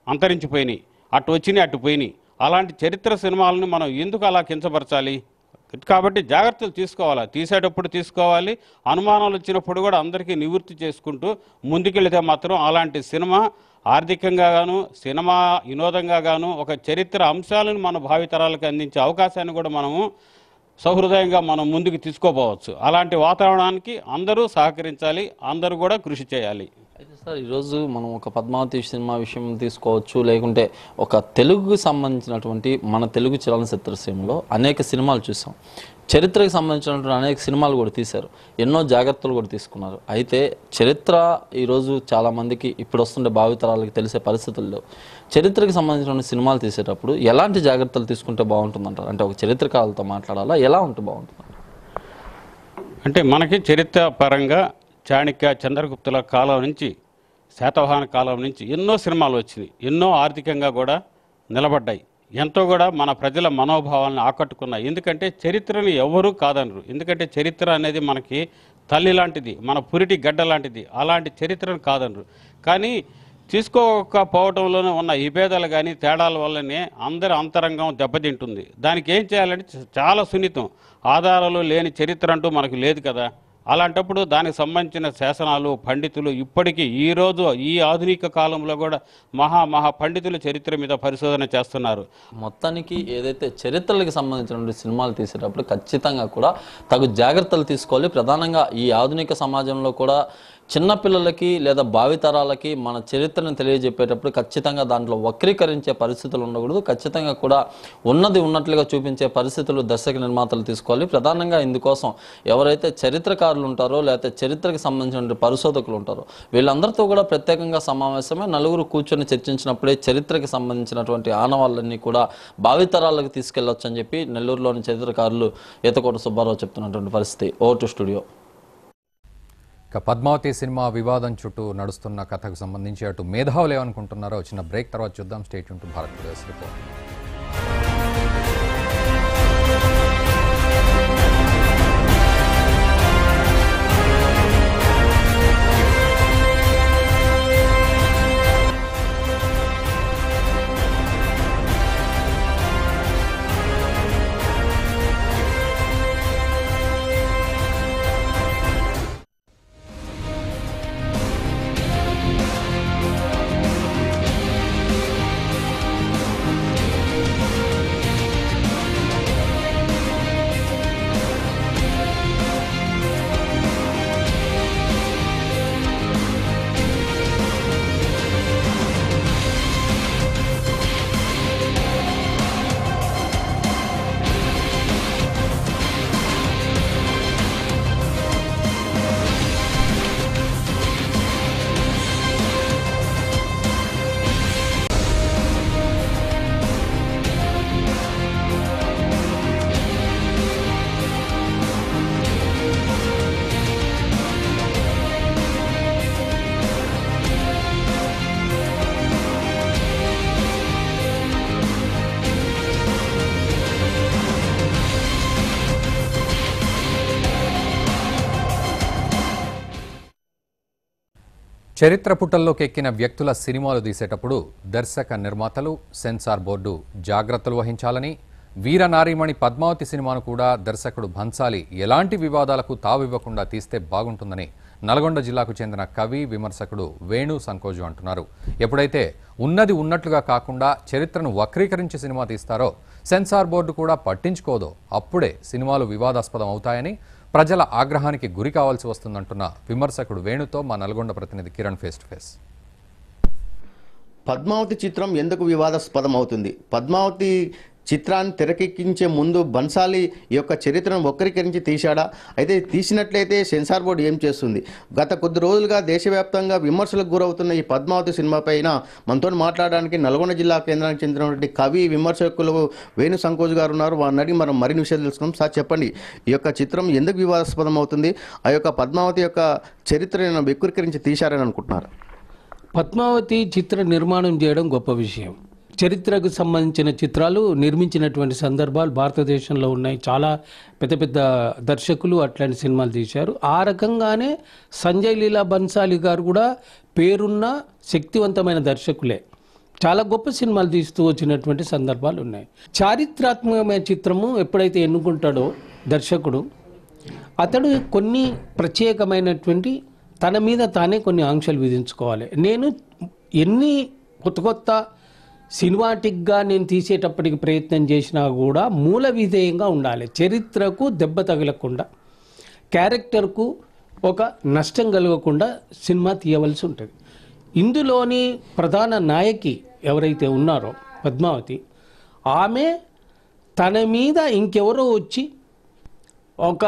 అంతరించిపోయినాయి. అటు వచ్చినాయి, అటు పోయినాయి. అలాంటి చరిత్ర సినిమాలను మనం ఎందుకు అలా కించపరచాలి? కాబట్టి జాగ్రత్తలు తీసుకోవాలి, తీసేటప్పుడు తీసుకోవాలి, అనుమానాలు వచ్చినప్పుడు కూడా అందరికీ నివృత్తి చేసుకుంటూ ముందుకెళ్తే మాత్రం అలాంటి సినిమా ఆర్థికంగా గాను సినిమా వినోదంగా గాను ఒక చరిత్ర అంశాలను మన భావితరాలకు అందించే అవకాశాన్ని కూడా మనము సహృదయంగా మనం ముందుకు తీసుకోపోవచ్చు. అలాంటి వాతావరణానికి అందరూ సహకరించాలి, అందరూ కూడా కృషి చేయాలి. అయితే సార్ ఈరోజు మనం ఒక పద్మావతి సినిమా విషయం తీసుకోవచ్చు, లేకుంటే ఒక తెలుగుకు సంబంధించినటువంటి మన తెలుగు చలనచిత్రసీమలో అనేక సినిమాలు చూసాం. చరిత్రకు సంబంధించినటువంటి అనేక సినిమాలు కూడా తీశారు, ఎన్నో జాగ్రత్తలు కూడా తీసుకున్నారు. అయితే చరిత్ర ఈరోజు చాలామందికి ఇప్పుడు వస్తుండే భావితరాలకి తెలిసే పరిస్థితుల్లో చరిత్రకు సంబంధించిన సినిమాలు తీసేటప్పుడు ఎలాంటి జాగ్రత్తలు తీసుకుంటే బాగుంటుందంటారు? అంటే ఒక చరిత్రకారులతో మాట్లాడాలా, ఎలా ఉంటే బాగుంటుంది? అంటే మనకి చరిత్ర పరంగా చాణక్య చంద్రగుప్తుల కాలం నుంచి శాతవాహన కాలం నుంచి ఎన్నో సినిమాలు వచ్చినాయి, ఎన్నో ఆర్థికంగా కూడా నిలబడ్డాయి, ఎంతో కూడా మన ప్రజల మనోభావాలను ఆకట్టుకున్నాయి. ఎందుకంటే చరిత్రని ఎవరూ కాదనరు, ఎందుకంటే చరిత్ర అనేది మనకి తల్లి లాంటిది, మన పురిటి గడ్డ లాంటిది. అలాంటి చరిత్రను కాదనరు. కానీ తీసుకోకపోవడంలోనే ఉన్న విభేదాలు కానీ తేడాల వల్లనే అందరి అంతరంగం దెబ్బతింటుంది. దానికి ఏం చేయాలంటే చాలా సున్నితం. ఆధారాలు లేని చరిత్ర అంటూ మనకు లేదు కదా. అలాంటప్పుడు దానికి సంబంధించిన శాసనాలు పండితులు ఇప్పటికీ ఈరోజు ఈ ఆధునిక కాలంలో కూడా మహా మహా పండితులు చరిత్ర మీద పరిశోధన చేస్తున్నారు. మొత్తానికి ఏదైతే చరిత్రలకు సంబంధించిన సినిమాలు తీసేటప్పుడు ఖచ్చితంగా కూడా తగు జాగ్రత్తలు తీసుకోవాలి. ప్రధానంగా ఈ ఆధునిక సమాజంలో కూడా చిన్నపిల్లలకి లేదా భావితరాలకి మన చరిత్రను తెలియజెప్పేటప్పుడు ఖచ్చితంగా దాంట్లో వక్రీకరించే పరిస్థితులు ఉండకూడదు. ఖచ్చితంగా కూడా ఉన్నది ఉన్నట్లుగా చూపించే పరిస్థితులు దర్శక నిర్మాతలు తీసుకోవాలి. ప్రధానంగా ఇందుకోసం ఎవరైతే చరిత్రకారులు ఉంటారో లేకపోతే చరిత్రకు సంబంధించిన పరిశోధకులు ఉంటారో వీళ్ళందరితో కూడా ప్రత్యేకంగా సమావేశమే నలుగురు కూర్చొని చర్చించినప్పుడే చరిత్రకి సంబంధించినటువంటి ఆనవాళ్ళన్నీ కూడా భావితరాలకు తీసుకెళ్లొచ్చు అని చెప్పి నెల్లూరులోని చరిత్రకారులు ఈతకోట సుబ్బారావు చెప్తున్నటువంటి పరిస్థితి. Over to studio. ఇక పద్మావతి సినిమా వివాదం చుట్టూ నడుస్తున్న కథకు సంబంధించి అటు మేధావులు ఏమనుకుంటున్నారో చిన్న బ్రేక్ తర్వాత చూద్దాం. State to Bharat Today's report. చరిత్ర పుటల్లోకి ఎక్కిన వ్యక్తుల సినిమాలు తీసేటప్పుడు దర్శక నిర్మాతలు సెన్సార్ బోర్డు జాగ్రత్తలు వహించాలని, వీర నారీమణి పద్మావతి సినిమాను కూడా దర్శకుడు భన్సాలి ఎలాంటి వివాదాలకు తావివ్వకుండా తీస్తే బాగుంటుందని నల్గొండ జిల్లాకు చెందిన కవి విమర్శకుడు వేణు సంకోజు అంటున్నారు. ఎప్పుడైతే ఉన్నది ఉన్నట్లుగా కాకుండా చరిత్రను వక్రీకరించి సినిమా తీస్తారో సెన్సార్ బోర్డు కూడా పట్టించుకోదో అప్పుడే సినిమాలు వివాదాస్పదం అవుతాయని, ప్రజల ఆగ్రహానికి గురి కావాల్సి వస్తుందంటున్న విమర్శకుడు వేణుతో మా నల్గొండ ప్రతినిధి Kiran face to face. Padmavati చిత్రం ఎందుకు వివాదాస్పదం అవుతుంది? పద్మావతి చిత్రాన్ని తెరకెక్కించే ముందు బన్సాలి ఈ యొక్క చరిత్రను వక్రీకరించి తీశాడా? అయితే తీసినట్లయితే సెన్సార్ బోర్డు ఏం చేస్తుంది? గత కొద్ది రోజులుగా దేశవ్యాప్తంగా విమర్శలకు గురవుతున్న ఈ పద్మావతి సినిమా పైన మనతో మాట్లాడడానికి నల్గొండ జిల్లా కేంద్రానికి చెందినటువంటి కవి విమర్శకులు వేణు సంకోజ్ గారు ఉన్నారు. వారిని అడిగి మనం మరిన్ని విషయాలు తెలుసుకున్నాం. సార్ చెప్పండి, ఈ యొక్క చిత్రం ఎందుకు వివాదాస్పదం అవుతుంది? ఆ యొక్క పద్మావతి యొక్క చరిత్రను వక్రీకరించి తీశారని అనుకుంటున్నారు? పద్మావతి చిత్ర నిర్మాణం చేయడం గొప్ప విషయం. చరిత్రకు సంబంధించిన చిత్రాలు నిర్మించినటువంటి సందర్భాలు భారతదేశంలో ఉన్నాయి. చాలా పెద్ద పెద్ద దర్శకులు అట్లాంటి సినిమాలు తీశారు. ఆ రకంగానే సంజయ్ లీలా బన్సాలి గారు కూడా పేరున్న శక్తివంతమైన దర్శకులే. చాలా గొప్ప సినిమాలు తీస్తూ వచ్చినటువంటి సందర్భాలు ఉన్నాయి. చారిత్రాత్మకమైన చిత్రము ఎప్పుడైతే ఎన్నుకుంటాడో దర్శకుడు, అతడు కొన్ని ప్రత్యేకమైనటువంటి తన మీద తానే కొన్ని ఆంక్షలు విధించుకోవాలి. నేను ఎన్ని కొత్త కొత్త సినిమాటిక్గా నేను తీసేటప్పటికి ప్రయత్నం చేసినా కూడా మూల విధేయంగా ఉండాలి. చరిత్రకు దెబ్బ తగలకుండా, క్యారెక్టర్కు ఒక నష్టం కలగకుండా సినిమా తీయవలసి ఉంటుంది. ఇందులోని ప్రధాన నాయకి ఎవరైతే ఉన్నారో పద్మావతి, ఆమె తన మీద ఇంకెవరో వచ్చి ఒక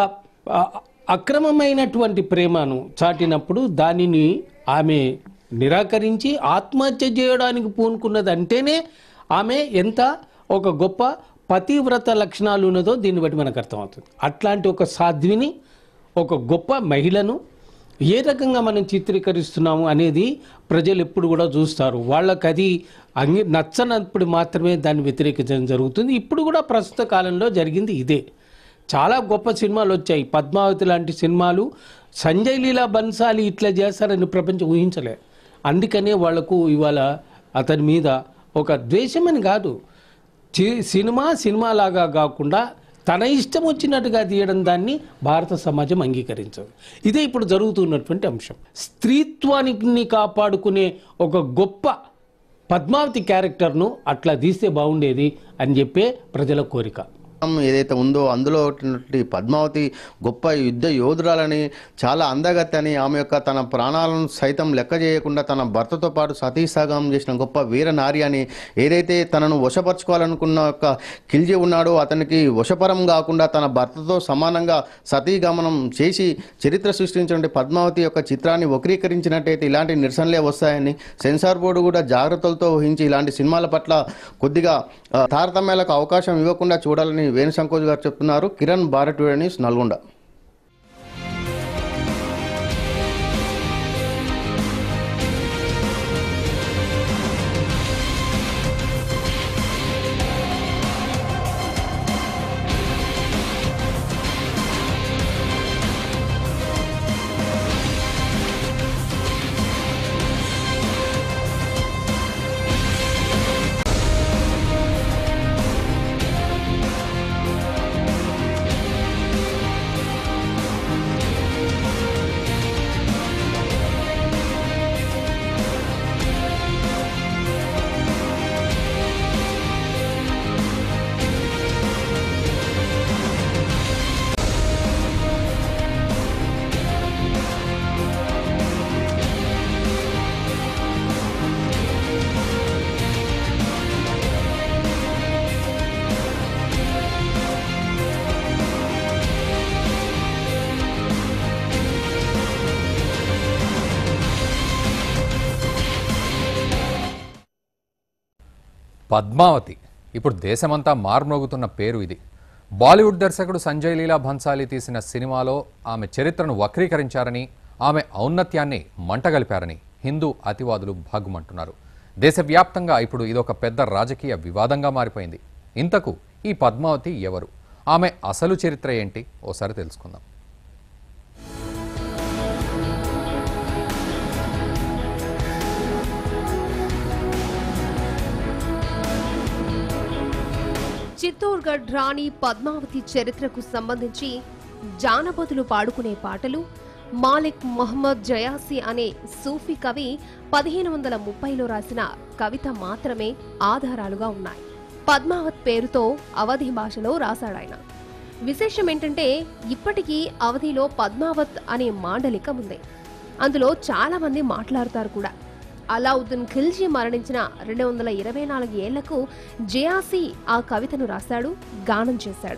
అక్రమమైనటువంటి ప్రేమను చాటినప్పుడు దానిని ఆమె నిరాకరించి ఆత్మహత్య చేయడానికి పూనుకున్నది అంటేనే ఆమె ఎంత ఒక గొప్ప పతివ్రత లక్షణాలు ఉన్నదో దీన్ని బట్టి మనకు అర్థమవుతుంది. అట్లాంటి ఒక సాధ్విని, ఒక గొప్ప మహిళను ఏ రకంగా మనం చిత్రీకరిస్తున్నాము అనేది ప్రజలు ఎప్పుడు కూడా చూస్తారు. వాళ్ళకి అది అంగీ నచ్చనప్పుడు మాత్రమే దాన్ని వ్యతిరేకించడం జరుగుతుంది. ఇప్పుడు కూడా ప్రస్తుత కాలంలో జరిగింది ఇదే. చాలా గొప్ప సినిమాలు వచ్చాయి. పద్మావతి లాంటి సినిమాలు, సంజయ్ లీలా బన్సాలి ఇట్లా చేస్తారని ప్రపంచం ఊహించలే. అందుకనే వాళ్లకు ఇవాళ అతని మీద ఒక ద్వేషమని కాదు, సినిమా సినిమాలాగా కాకుండా తన ఇష్టం వచ్చినట్టుగా తీయడం దాన్ని భారత సమాజం అంగీకరించదు. ఇదే ఇప్పుడు జరుగుతున్నటువంటి అంశం. స్త్రీత్వాన్ని కాపాడుకునే ఒక గొప్ప పద్మావతి క్యారెక్టర్ను అట్లా తీస్తే బాగుండేది అని చెప్పే ప్రజల కోరిక. ఏదైతే ఉందో అందులో పద్మావతి గొప్ప యుద్ధ యోధురాలని, చాలా అందగత్తని, ఆమె యొక్క తన ప్రాణాలను సైతం లెక్క చేయకుండా తన భర్తతో పాటు సతీసాగం చేసిన గొప్ప వీర నారి అని, ఏదైతే తనను వశపరచుకోవాలనుకున్న యొక్క ఖిల్జీ ఉన్నాడో అతనికి వశపరం కాకుండా తన భర్తతో సమానంగా సతీగమనం చేసి చరిత్ర సృష్టించిన పద్మావతి యొక్క చిత్రాన్ని వక్రీకరించినట్టయితే ఇలాంటి నిరసనలే వస్తాయని సెన్సార్ బోర్డు కూడా జాగ్రత్తలతో వహించి ఇలాంటి సినిమాల పట్ల కొద్దిగా తారతమ్యాలకు అవకాశం ఇవ్వకుండా చూడాలని వేణు సంకోజ్ గారు చెప్తున్నారు. Kiran, Bharat Today News, Nalgonda. పద్మావతి ఇప్పుడు దేశమంతా మార్మోగుతున్న పేరు ఇది. బాలీవుడ్ దర్శకుడు సంజయ్ లీలా భన్సాలి తీసిన సినిమాలో ఆమె చరిత్రను వక్రీకరించారని, ఆమె ఔన్నత్యాన్ని మంటగలిపారని హిందూ అతివాదులు భాగుమంటున్నారు. దేశవ్యాప్తంగా ఇప్పుడు ఇదొక పెద్ద రాజకీయ వివాదంగా మారిపోయింది. ఇంతకు ఈ పద్మావతి ఎవరు? ఆమె అసలు చరిత్ర ఏంటి? ఓసారి తెలుసుకుందాం. చిత్తోర్గఢ్ రాణి పద్మావతి చరిత్రకు సంబంధించి జానపదులు పాడుకునే పాటలు, మాలిక్ మొహమ్మద్ జయాసి అనే సూఫీ కవి పదిహేను వందల ముప్పైలో రాసిన కవిత మాత్రమే ఆధారాలుగా ఉన్నాయి. పద్మావత్ పేరుతో అవధి భాషలో రాశాడాయన. విశేషం ఏంటంటే ఇప్పటికీ అవధిలో పద్మావత్ అనే మాండలికం ఉంది. అందులో చాలా మంది మాట్లాడతారు కూడా. అలావుద్దీన్ ఖిల్జీ మరణించిన రెండు వందల ఇరవై నాలుగు ఏళ్లకు జయాసి ఆ కవితను రాశాడు, గానం చేశాడు.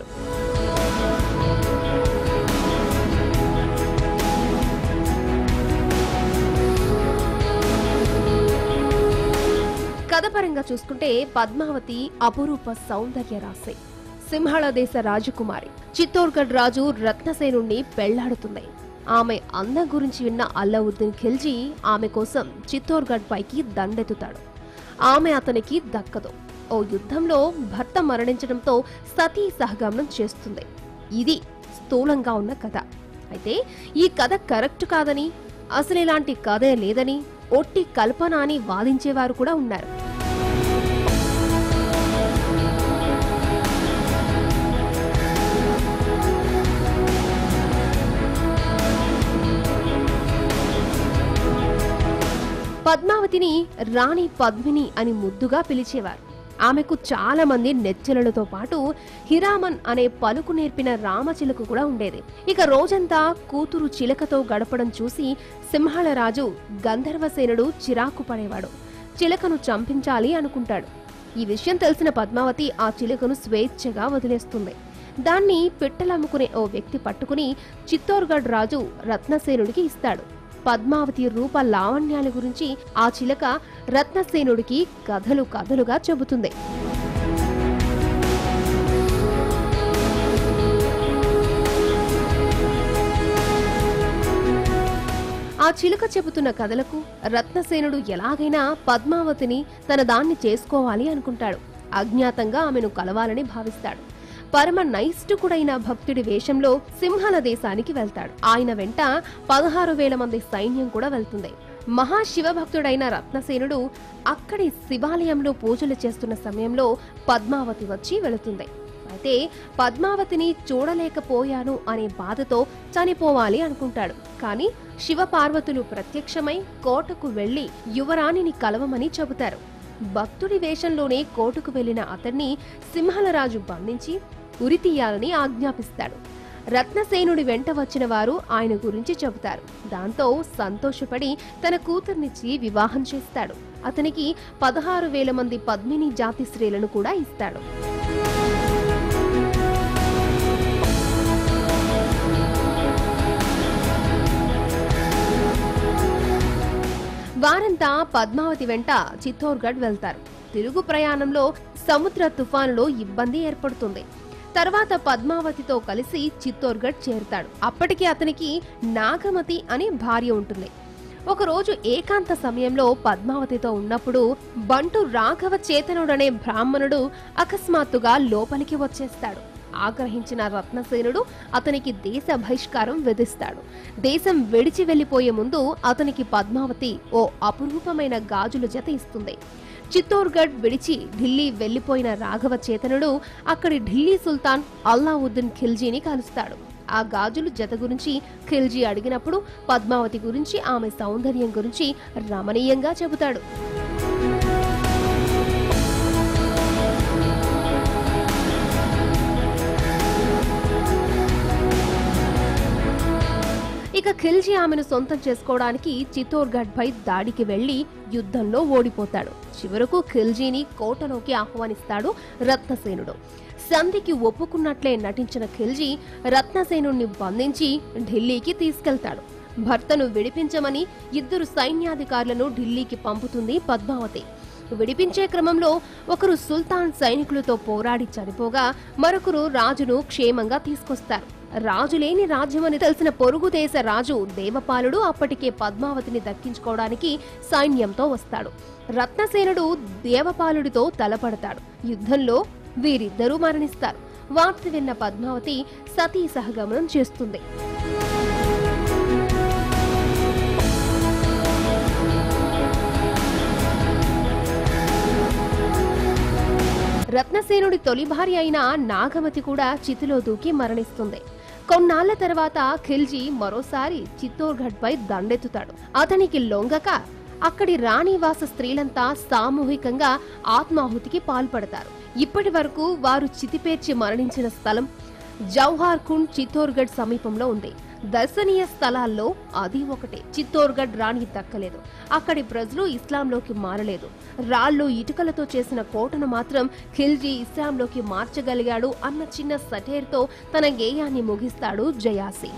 కథపరంగా చూసుకుంటే పద్మావతి అపురూప సౌందర్య రాశి, సింహళ దేశ రాజకుమారి. చిత్తోర్గఢ్ రాజు రత్నసేనుణ్ణి పెళ్లాడుతుంది. ఆమె అందం గురించి విన్న అలావుద్దీన్ ఖిల్జీ ఆమె కోసం చిత్తోర్గఢ్ పైకి దండెత్తుతాడు. ఆమె అతనికి దక్కదు. ఓ యుద్ధంలో భర్త మరణించడంతో సతీ సహగమనం చేస్తుంది. ఇది స్థూలంగా ఉన్న కథ. అయితే ఈ కథ కరెక్ట్ కాదని, అసలు ఇలాంటి కథే లేదని, ఒట్టి కల్పన అని వాదించేవారు కూడా ఉన్నారు. పద్మావతిని రాణి పద్మిని అని ముద్దుగా పిలిచేవారు. ఆమెకు చాలా మంది నెచ్చెలలతో పాటు హిరామన్ అనే పలుకు నేర్పిన రామచిలుక కూడా ఉండేది. ఇక రోజంతా కూతురు చిలకతో గడపడం చూసి సింహళరాజు గంధర్వసేనుడు చిరాకు పడేవాడు. చిలకను చంపించాలి అనుకుంటాడు. ఈ విషయం తెలిసిన పద్మావతి ఆ చిలుకను స్వేచ్ఛగా వదిలేస్తుంది. దాన్ని పిట్టలమ్ముకునే ఓ వ్యక్తి పట్టుకుని చిత్తోర్గఢ్ రాజు రత్నసేనుడికి ఇస్తాడు. పద్మావతి రూప లావణ్యాల గురించి ఆ చిలక రత్నసేనుడికి కథలు కథలుగా చెబుతుంది. ఆ చిలుక చెబుతున్న కథలకు రత్నసేనుడు ఎలాగైనా పద్మావతిని తన దాన్ని చేసుకోవాలి అనుకుంటాడు. అజ్ఞాతంగా ఆమెను కలవాలని భావిస్తాడు. పరమ నైష్ఠుకుడైన భక్తుడి వేషంలో సింహళ దేశానికి వెళ్తాడు. ఆయన వెంట పదహారు వేల మంది సైన్యం కూడా వెళ్తుంది. మహాశివభక్తుడైన రత్నసేనుడు అక్కడి శివాలయంలో పూజలు చేస్తున్న సమయంలో పద్మావతి వచ్చి వెళుతుంది. అయితే పద్మావతిని చూడలేకపోయాను అనే బాధతో చనిపోవాలి అనుకుంటాడు. కానీ శివపార్వతులు ప్రత్యక్షమై కోటకు వెళ్లి యువరాణిని కలవమని చెబుతారు. భక్తుడి వేషంలోనే కోటకు వెళ్లిన అతన్ని సింహళరాజు బంధించి ఉరితీయాలని ఆజ్ఞాపిస్తాడు. రత్నసేనుడి వెంట వచ్చిన వారు ఆయన గురించి చెబుతారు. దాంతో సంతోషపడి తన కూతుర్నిచ్చి వివాహం చేస్తాడు. అతనికి పదహారు వేల మంది పద్మిని జాతి స్త్రీలను కూడా ఇస్తాడు. వారంతా పద్మావతి వెంట చిత్తోర్గఢ్ వెళ్తారు. తిరుగు ప్రయాణంలో సముద్ర తుఫానులో ఇబ్బంది ఏర్పడుతుంది. తర్వాత పద్మావతితో కలిసి చిత్తోర్గఢ్ చేరుతాడు. అప్పటికి అతనికి నాగమతి అనే భార్య ఉంటుంది. ఒకరోజు ఏకాంత సమయంలో పద్మావతితో ఉన్నప్పుడు బంటు రాఘవ చేతనుడనే బ్రాహ్మణుడు అకస్మాత్తుగా లోపలికి వచ్చేస్తాడు. ఆగ్రహించిన రత్నసేనుడు అతనికి దేశ బహిష్కారం విధిస్తాడు. దేశం విడిచి వెళ్లిపోయే ముందు అతనికి పద్మావతి ఓ అపురూపమైన గాజుల జత ఇస్తుంది. చిత్తోర్గఢ్ విడిచి ఢిల్లీ వెళ్లిపోయిన రాఘవ చేతనుడు అక్కడి ఢిల్లీ సుల్తాన్ అల్లావుద్దీన్ ఖిల్జీని కలుస్తాడు. ఆ గాజులు జత గురించి ఖిల్జీ అడిగినప్పుడు పద్మావతి గురించి, ఆమె సౌందర్యం గురించి రమణీయంగా చెబుతాడు. ఇక ఖిల్జీ ఆమెను సొంతం చేసుకోవడానికి చిత్తోర్గఢ్ పై దాడికి వెళ్లి యుద్ధంలో ఓడిపోతాడు. చివరకు ఖిల్జీని కోటలోకి ఆహ్వానిస్తాడు రత్నసేనుడు. సంధికి ఒప్పుకున్నట్లే నటించిన ఖిల్జీ రత్నసేనుణ్ణి బంధించి ఢిల్లీకి తీసుకెళ్తాడు. భర్తను విడిపించమని ఇద్దరు సైన్యాధికారులను ఢిల్లీకి పంపుతుంది పద్మావతి. విడిపించే క్రమంలో ఒకరు సుల్తాన్ సైనికులతో పోరాడి చనిపోగా మరొకరు రాజును క్షేమంగా తీసుకొస్తారు. రాజులేని రాజ్యమని తెలిసిన పొరుగు దేశ రాజు దేవపాలుడు అప్పటికే పద్మావతిని దక్కించుకోవడానికి సైన్యంతో వస్తాడు. రత్నసేనుడు దేవపాలుడితో తలపడతాడు. యుద్ధంలో వీరిద్దరూ మరణిస్తారు. వార్త విన్న పద్మావతి సతీ సహగమనం చేస్తుంది. రత్నసేనుడి తొలి భార్య అయిన నాగమతి కూడా చితిలో దూకి మరణిస్తుంది. కొన్నాళ్ల తర్వాత ఖిల్జీ మరోసారి చిత్తోర్గఢ్ పై దండెత్తుతాడు. అతనికి లొంగక అక్కడి రాణివాస స్త్రీలంతా సామూహికంగా ఆత్మాహుతికి పాల్పడతారు. ఇప్పటి వరకు వారు చితిపేర్చి మరణించిన స్థలం జౌహార్ కుండ్ చిత్తోర్గఢ్ సమీపంలో ఉంది. దర్శనీయ స్థలాల్లో అది ఒకటే. చిత్తోర్గఢ్ రాణి దక్కలేదు. అక్కడి ప్రజలు ఇస్లాంలోకి మారలేదు. రాళ్లు ఇటుకలతో చేసిన కోటను మాత్రం ఖిల్జీ ఇస్లాంలోకి మార్చగలిగాడు అన్న చిన్న సటేర్తో తన గేయాన్ని ముగిస్తాడు జయాసి.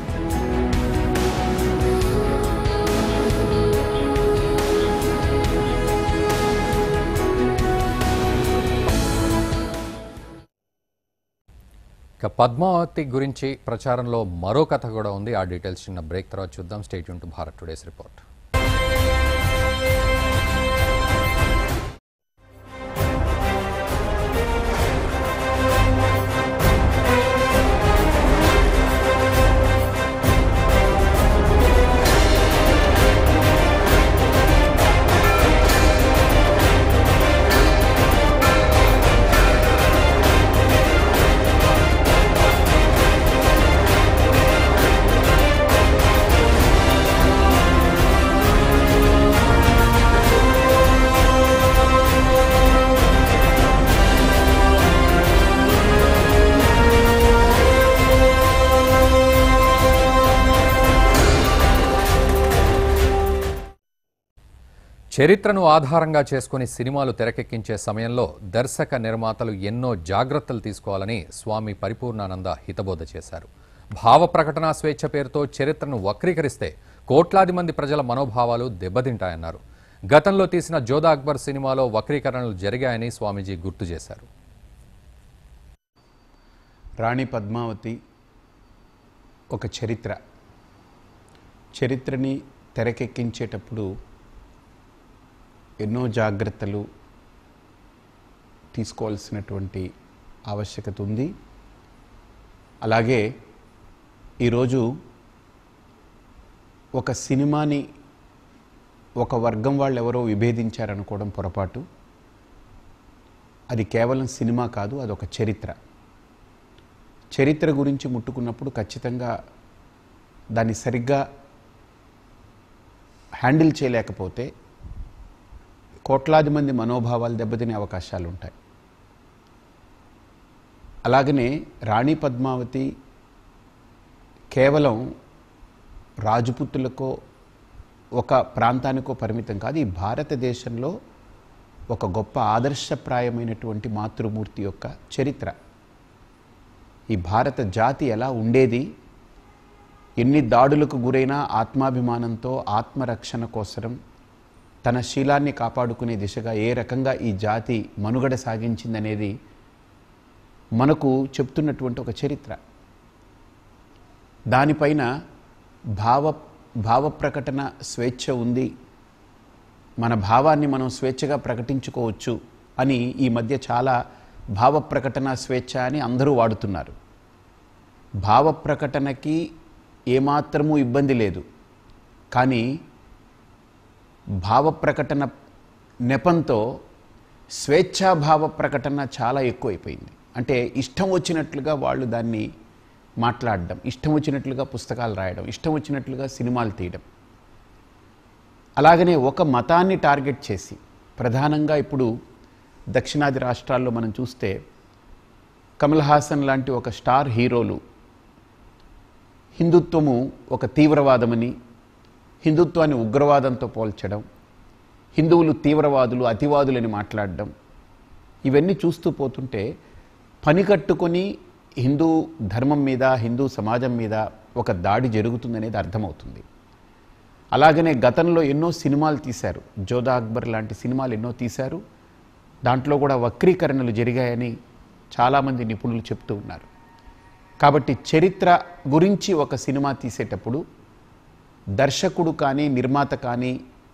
ఇక పద్మావతి గురించి ప్రచారంలో మరో కథ కూడా ఉంది. ఆ డీటెయిల్స్ చిన్న బ్రేక్ తర్వాత చూద్దాం. Stay tuned to Bharat Today's report. చరిత్రను ఆధారంగా చేసుకుని సినిమాలు తెరకెక్కించే సమయంలో దర్శక నిర్మాతలు ఎన్నో జాగ్రత్తలు తీసుకోవాలని స్వామి పరిపూర్ణానంద హితబోధ చేశారు. భావ ప్రకటన స్వేచ్ఛ పేరుతో చరిత్రను వక్రీకరిస్తే కోట్లాది మంది ప్రజల మనోభావాలు దెబ్బతింటాయన్నారు. గతంలో తీసిన జోధా అక్బర్ సినిమాలో వక్రీకరణలు జరిగాయని స్వామీజీ గుర్తు చేశారు. రాణి పద్మావతి ఒక చరిత్ర. చరిత్రని తెరకెక్కించేటప్పుడు ఎన్నో జాగ్రత్తలు తీసుకోవాల్సినటువంటి ఆవశ్యకత ఉంది. అలాగే ఈరోజు ఒక సినిమాని ఒక వర్గం వాళ్ళు ఎవరో విభేదించారనుకోవడం పొరపాటు. అది కేవలం సినిమా కాదు, అదొక చరిత్ర. చరిత్ర గురించి ముట్టుకున్నప్పుడు ఖచ్చితంగా దాన్ని సరిగ్గా హ్యాండిల్ చేయలేకపోతే కోట్లాది మంది మనోభావాలు దెబ్బతినే అవకాశాలు ఉంటాయి. అలాగనే రాణి పద్మావతి కేవలం రాజపుత్రులకో ఒక ప్రాంతానికో పరిమితం కాదు. ఈ భారతదేశంలో ఒక గొప్ప ఆదర్శప్రాయమైనటువంటి మాతృమూర్తి యొక్క చరిత్ర. ఈ భారత జాతి ఎలా ఉండేది, ఎన్ని దాడులకు గురైనా ఆత్మాభిమానంతో ఆత్మరక్షణ కోసరం తన శీలాన్ని కాపాడుకునే దిశగా ఏ రకంగా ఈ జాతి మనుగడ సాగించిందనేది మనకు చెప్తున్నటువంటి ఒక చరిత్ర. దానిపైన భావ భావ ప్రకటన స్వేచ్ఛ ఉంది, మన భావాన్ని మనం స్వేచ్ఛగా ప్రకటించుకోవచ్చు అని ఈ మధ్య చాలా భావ ప్రకటన స్వేచ్ఛ అని అందరూ వాడుతున్నారు. భావ ప్రకటనకి ఏమాత్రమూ ఇబ్బంది లేదు, కానీ భావ ప్రకటన నెపంతో స్వేచ్ఛాభావ ప్రకటన చాలా ఎక్కువైపోయింది. అంటే ఇష్టం వచ్చినట్లుగా వాళ్ళు దాన్ని మాట్లాడడం, ఇష్టం వచ్చినట్లుగా పుస్తకాలు రాయడం, ఇష్టం వచ్చినట్లుగా సినిమాలు తీయడం. అలాగనే ఒక మతాన్ని టార్గెట్ చేసి, ప్రధానంగా ఇప్పుడు దక్షిణాది రాష్ట్రాల్లో మనం చూస్తే కమల్ హాసన్ లాంటి ఒక స్టార్ హీరోలు హిందుత్వము ఒక తీవ్రవాదమని, హిందుత్వాన్ని ఉగ్రవాదంతో పోల్చడం, హిందువులు తీవ్రవాదులు అతివాదులని మాట్లాడడం, ఇవన్నీ చూస్తూ పోతుంటే పని కట్టుకొని హిందూ ధర్మం మీద, హిందూ సమాజం మీద ఒక దాడి జరుగుతుందనేది అర్థమవుతుంది. అలాగనే గతంలో ఎన్నో సినిమాలు తీశారు, జోధా అక్బర్ లాంటి సినిమాలు ఎన్నో తీశారు. దాంట్లో కూడా వక్రీకరణలు జరిగాయని చాలామంది నిపుణులు చెప్తూ ఉన్నారు. కాబట్టి చరిత్ర గురించి ఒక సినిమా తీసేటప్పుడు దర్శకుడు కానీ నిర్మాత కానీ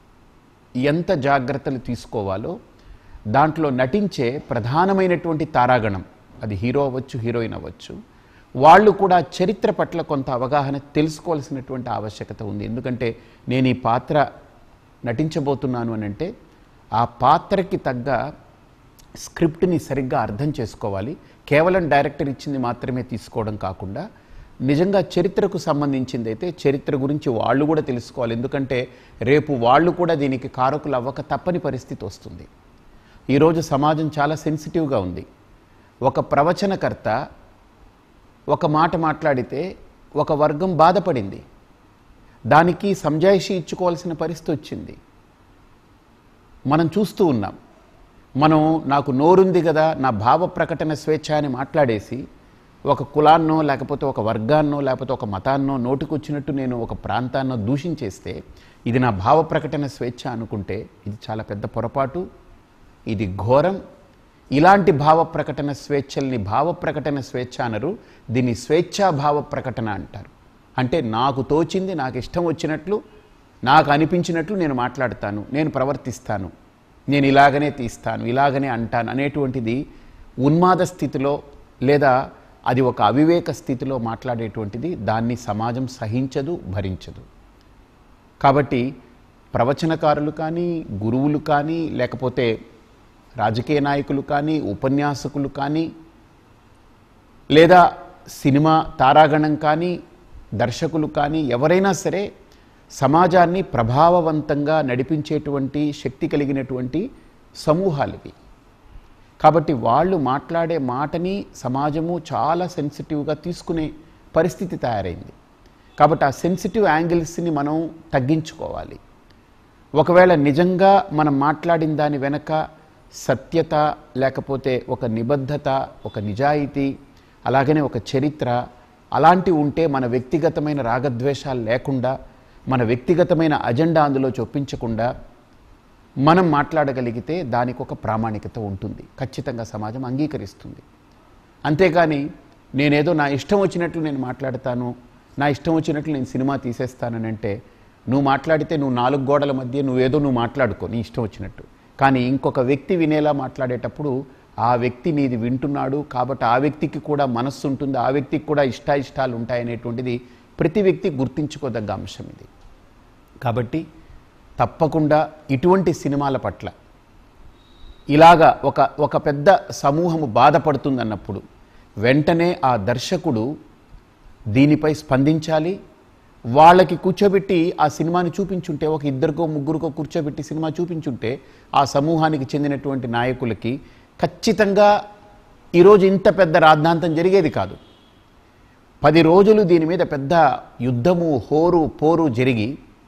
ఎంత జాగ్రత్తలు తీసుకోవాలో, దాంట్లో నటించే ప్రధానమైనటువంటి తారాగణం, అది హీరో అవ్వచ్చు, హీరోయిన్ అవ్వచ్చు, వాళ్ళు కూడా చరిత్ర పట్ల కొంత అవగాహన తెలుసుకోవాల్సినటువంటి ఆవశ్యకత ఉంది. ఎందుకంటే నేను ఈ పాత్ర నటించబోతున్నాను అని అంటే ఆ పాత్రకి తగ్గ స్క్రిప్ట్ని సరిగ్గా అర్థం చేసుకోవాలి. కేవలం డైరెక్టర్ ఇచ్చింది మాత్రమే తీసుకోవడం కాకుండా నిజంగా చరిత్రకు సంబంధించింది అయితే చరిత్ర గురించి వాళ్ళు కూడా తెలుసుకోవాలి. ఎందుకంటే రేపు వాళ్ళు కూడా దీనికి కారకులు అవ్వక తప్పని పరిస్థితి వస్తుంది. ఈరోజు సమాజం చాలా సెన్సిటివ్గా ఉంది. ఒక ప్రవచనకర్త ఒక మాట మాట్లాడితే ఒక వర్గం బాధపడింది, దానికి సంజాయిషి ఇచ్చుకోవాల్సిన పరిస్థితి వచ్చింది. మనం చూస్తూ ఉన్నాం. మనం నాకు నోరుంది కదా, నా భావ ప్రకటన స్వేచ్ఛ అని మాట్లాడేసి ఒక కులాన్నో లేకపోతే ఒక వర్గాన్నో లేకపోతే ఒక మతాన్నో నోటికొచ్చినట్టు నేను ఒక ప్రాంతాన్నో దూషించేస్తే ఇది నా భావ ప్రకటన స్వేచ్ఛ అనుకుంటే ఇది చాలా పెద్ద పొరపాటు, ఇది ఘోరం. ఇలాంటి భావ ప్రకటన స్వేచ్ఛల్ని భావ ప్రకటన స్వేచ్ఛ అనరు, దీన్ని స్వేచ్ఛా భావ ప్రకటన అంటారు. అంటే నాకు తోచింది, నాకు ఇష్టం వచ్చినట్లు, నాకు అనిపించినట్లు నేను మాట్లాడతాను, నేను ప్రవర్తిస్తాను, నేను ఇలాగనే తీస్తాను, ఇలాగనే అంటాను అనేటువంటిది ఉన్మాద స్థితిలో లేదా అది ఒక అవివేక స్థితిలో మాట్లాడేటువంటిది. దాన్ని సమాజం సహించదు, భరించదు. కాబట్టి ప్రవచనకారులు కానీ, గురువులు కానీ, లేకపోతే రాజకీయ నాయకులు కానీ, ఉపన్యాసకులు కానీ, లేదా సినిమా తారాగణం కానీ, దర్శకులు కానీ, ఎవరైనా సరే సమాజాన్ని ప్రభావవంతంగా నడిపించేటువంటి శక్తి కలిగినటువంటి సమూహాలు ఇవి. కాబట్టి వాళ్ళు మాట్లాడే మాటని సమాజము చాలా సెన్సిటివ్గా తీసుకునే పరిస్థితి తయారైంది. కాబట్టి ఆ సెన్సిటివ్ యాంగిల్స్ని మనం తగ్గించుకోవాలి. ఒకవేళ నిజంగా మనం మాట్లాడిన దాని వెనక సత్యత, లేకపోతే ఒక నిబద్ధత, ఒక నిజాయితీ, అలాగనే ఒక చరిత్ర అలాంటివి ఉంటే, మన వ్యక్తిగతమైన రాగద్వేషాలు లేకుండా, మన వ్యక్తిగతమైన అజెండా అందులో చొప్పించకుండా మనం మాట్లాడగలిగితే దానికి ఒక ప్రామాణికత ఉంటుంది, ఖచ్చితంగా సమాజం అంగీకరిస్తుంది. అంతేగాని నేనేదో నా ఇష్టం వచ్చినట్లు నేను మాట్లాడతాను, నా ఇష్టం వచ్చినట్లు నేను సినిమా తీసేస్తానని అంటే, నువ్వు మాట్లాడితే నువ్వు నాలుగు గోడల మధ్య నువ్వేదో నువ్వు మాట్లాడుకో నీ ఇష్టం వచ్చినట్టు, కానీ ఇంకొక వ్యక్తి వినేలా మాట్లాడేటప్పుడు ఆ వ్యక్తి నీది వింటున్నాడు కాబట్టి ఆ వ్యక్తికి కూడా మనస్సు ఉంటుంది, ఆ వ్యక్తికి కూడా ఇష్టాయిష్టాలు ఉంటాయనేటువంటిది ప్రతి వ్యక్తి గుర్తించుకోదగ్గ అంశం ఇది. కాబట్టి తప్పకుండా ఇటువంటి సినిమాల పట్ల ఇలాగా ఒక ఒక పెద్ద సమూహము బాధపడుతుందన్నప్పుడు వెంటనే ఆ దర్శకుడు దీనిపై స్పందించాలి. వాళ్ళకి కూర్చోబెట్టి ఆ సినిమాని చూపించుంటే, ఒక ఇద్దరికో ముగ్గురికో కూర్చోబెట్టి సినిమా చూపించుంటే ఆ సమూహానికి చెందినటువంటి నాయకులకి ఖచ్చితంగా ఈరోజు ఇంత పెద్ద రాద్ధాంతం జరిగేది కాదు. పది రోజులు దీని మీద పెద్ద యుద్ధము, హోరు పోరు జరిగి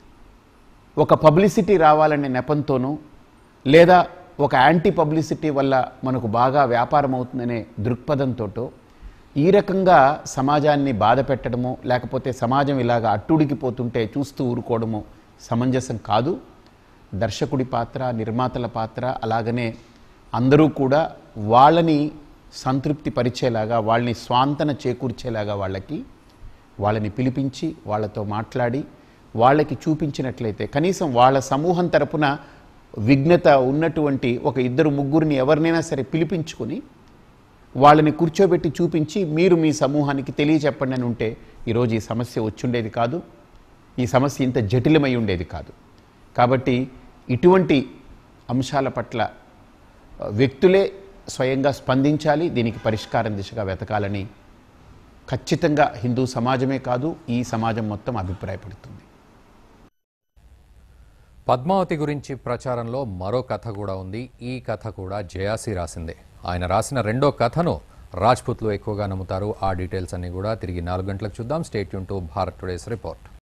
ఒక పబ్లిసిటీ రావాలనే నెపంతోనూ, లేదా ఒక యాంటీ పబ్లిసిటీ వల్ల మనకు బాగా వ్యాపారం అవుతుందనే దృక్పథంతో ఈ రకంగా సమాజాన్ని బాధ పెట్టడము, లేకపోతే సమాజం ఇలాగా అట్టుడికిపోతుంటే చూస్తూ ఊరుకోవడము సమంజసం కాదు. దర్శకుడి పాత్ర, నిర్మాతల పాత్ర, అలాగనే అందరూ కూడా వాళ్ళని సంతృప్తి పరిచేలాగా, వాళ్ళని స్వాంతన చేకూర్చేలాగా వాళ్ళకి వాళ్ళని పిలిపించి వాళ్ళతో మాట్లాడి వాళ్ళకి చూపించినట్లయితే, కనీసం వాళ్ళ సమూహం తరపున విఘ్నత ఉన్నటువంటి ఒక ఇద్దరు ముగ్గురిని ఎవరినైనా సరే పిలిపించుకొని వాళ్ళని కూర్చోబెట్టి చూపించి మీరు మీ సమూహానికి తెలియచెప్పండి అని ఉంటే ఈరోజు ఈ సమస్య వచ్చుండేది కాదు, ఈ సమస్య ఇంత జటిలమై ఉండేది కాదు. కాబట్టి ఇటువంటి అంశాల పట్ల వ్యక్తులే స్వయంగా స్పందించాలి, దీనికి పరిష్కారం దిశగా వెతకాలని ఖచ్చితంగా హిందూ సమాజమే కాదు ఈ సమాజం మొత్తం అభిప్రాయపడుతుంది. పద్మావతి గురించి ప్రచారంలో మరో కథ కూడా ఉంది. ఈ కథ కూడా జయాసి రాసిందే. ఆయన రాసిన రెండో కథను రాజ్పుత్లు ఎక్కువగా నమ్ముతారు. ఆ డీటెయిల్స్ అన్ని కూడా తిరిగి నాలుగు గంటలకు చూద్దాం. Stay tuned to Bharat Today's report.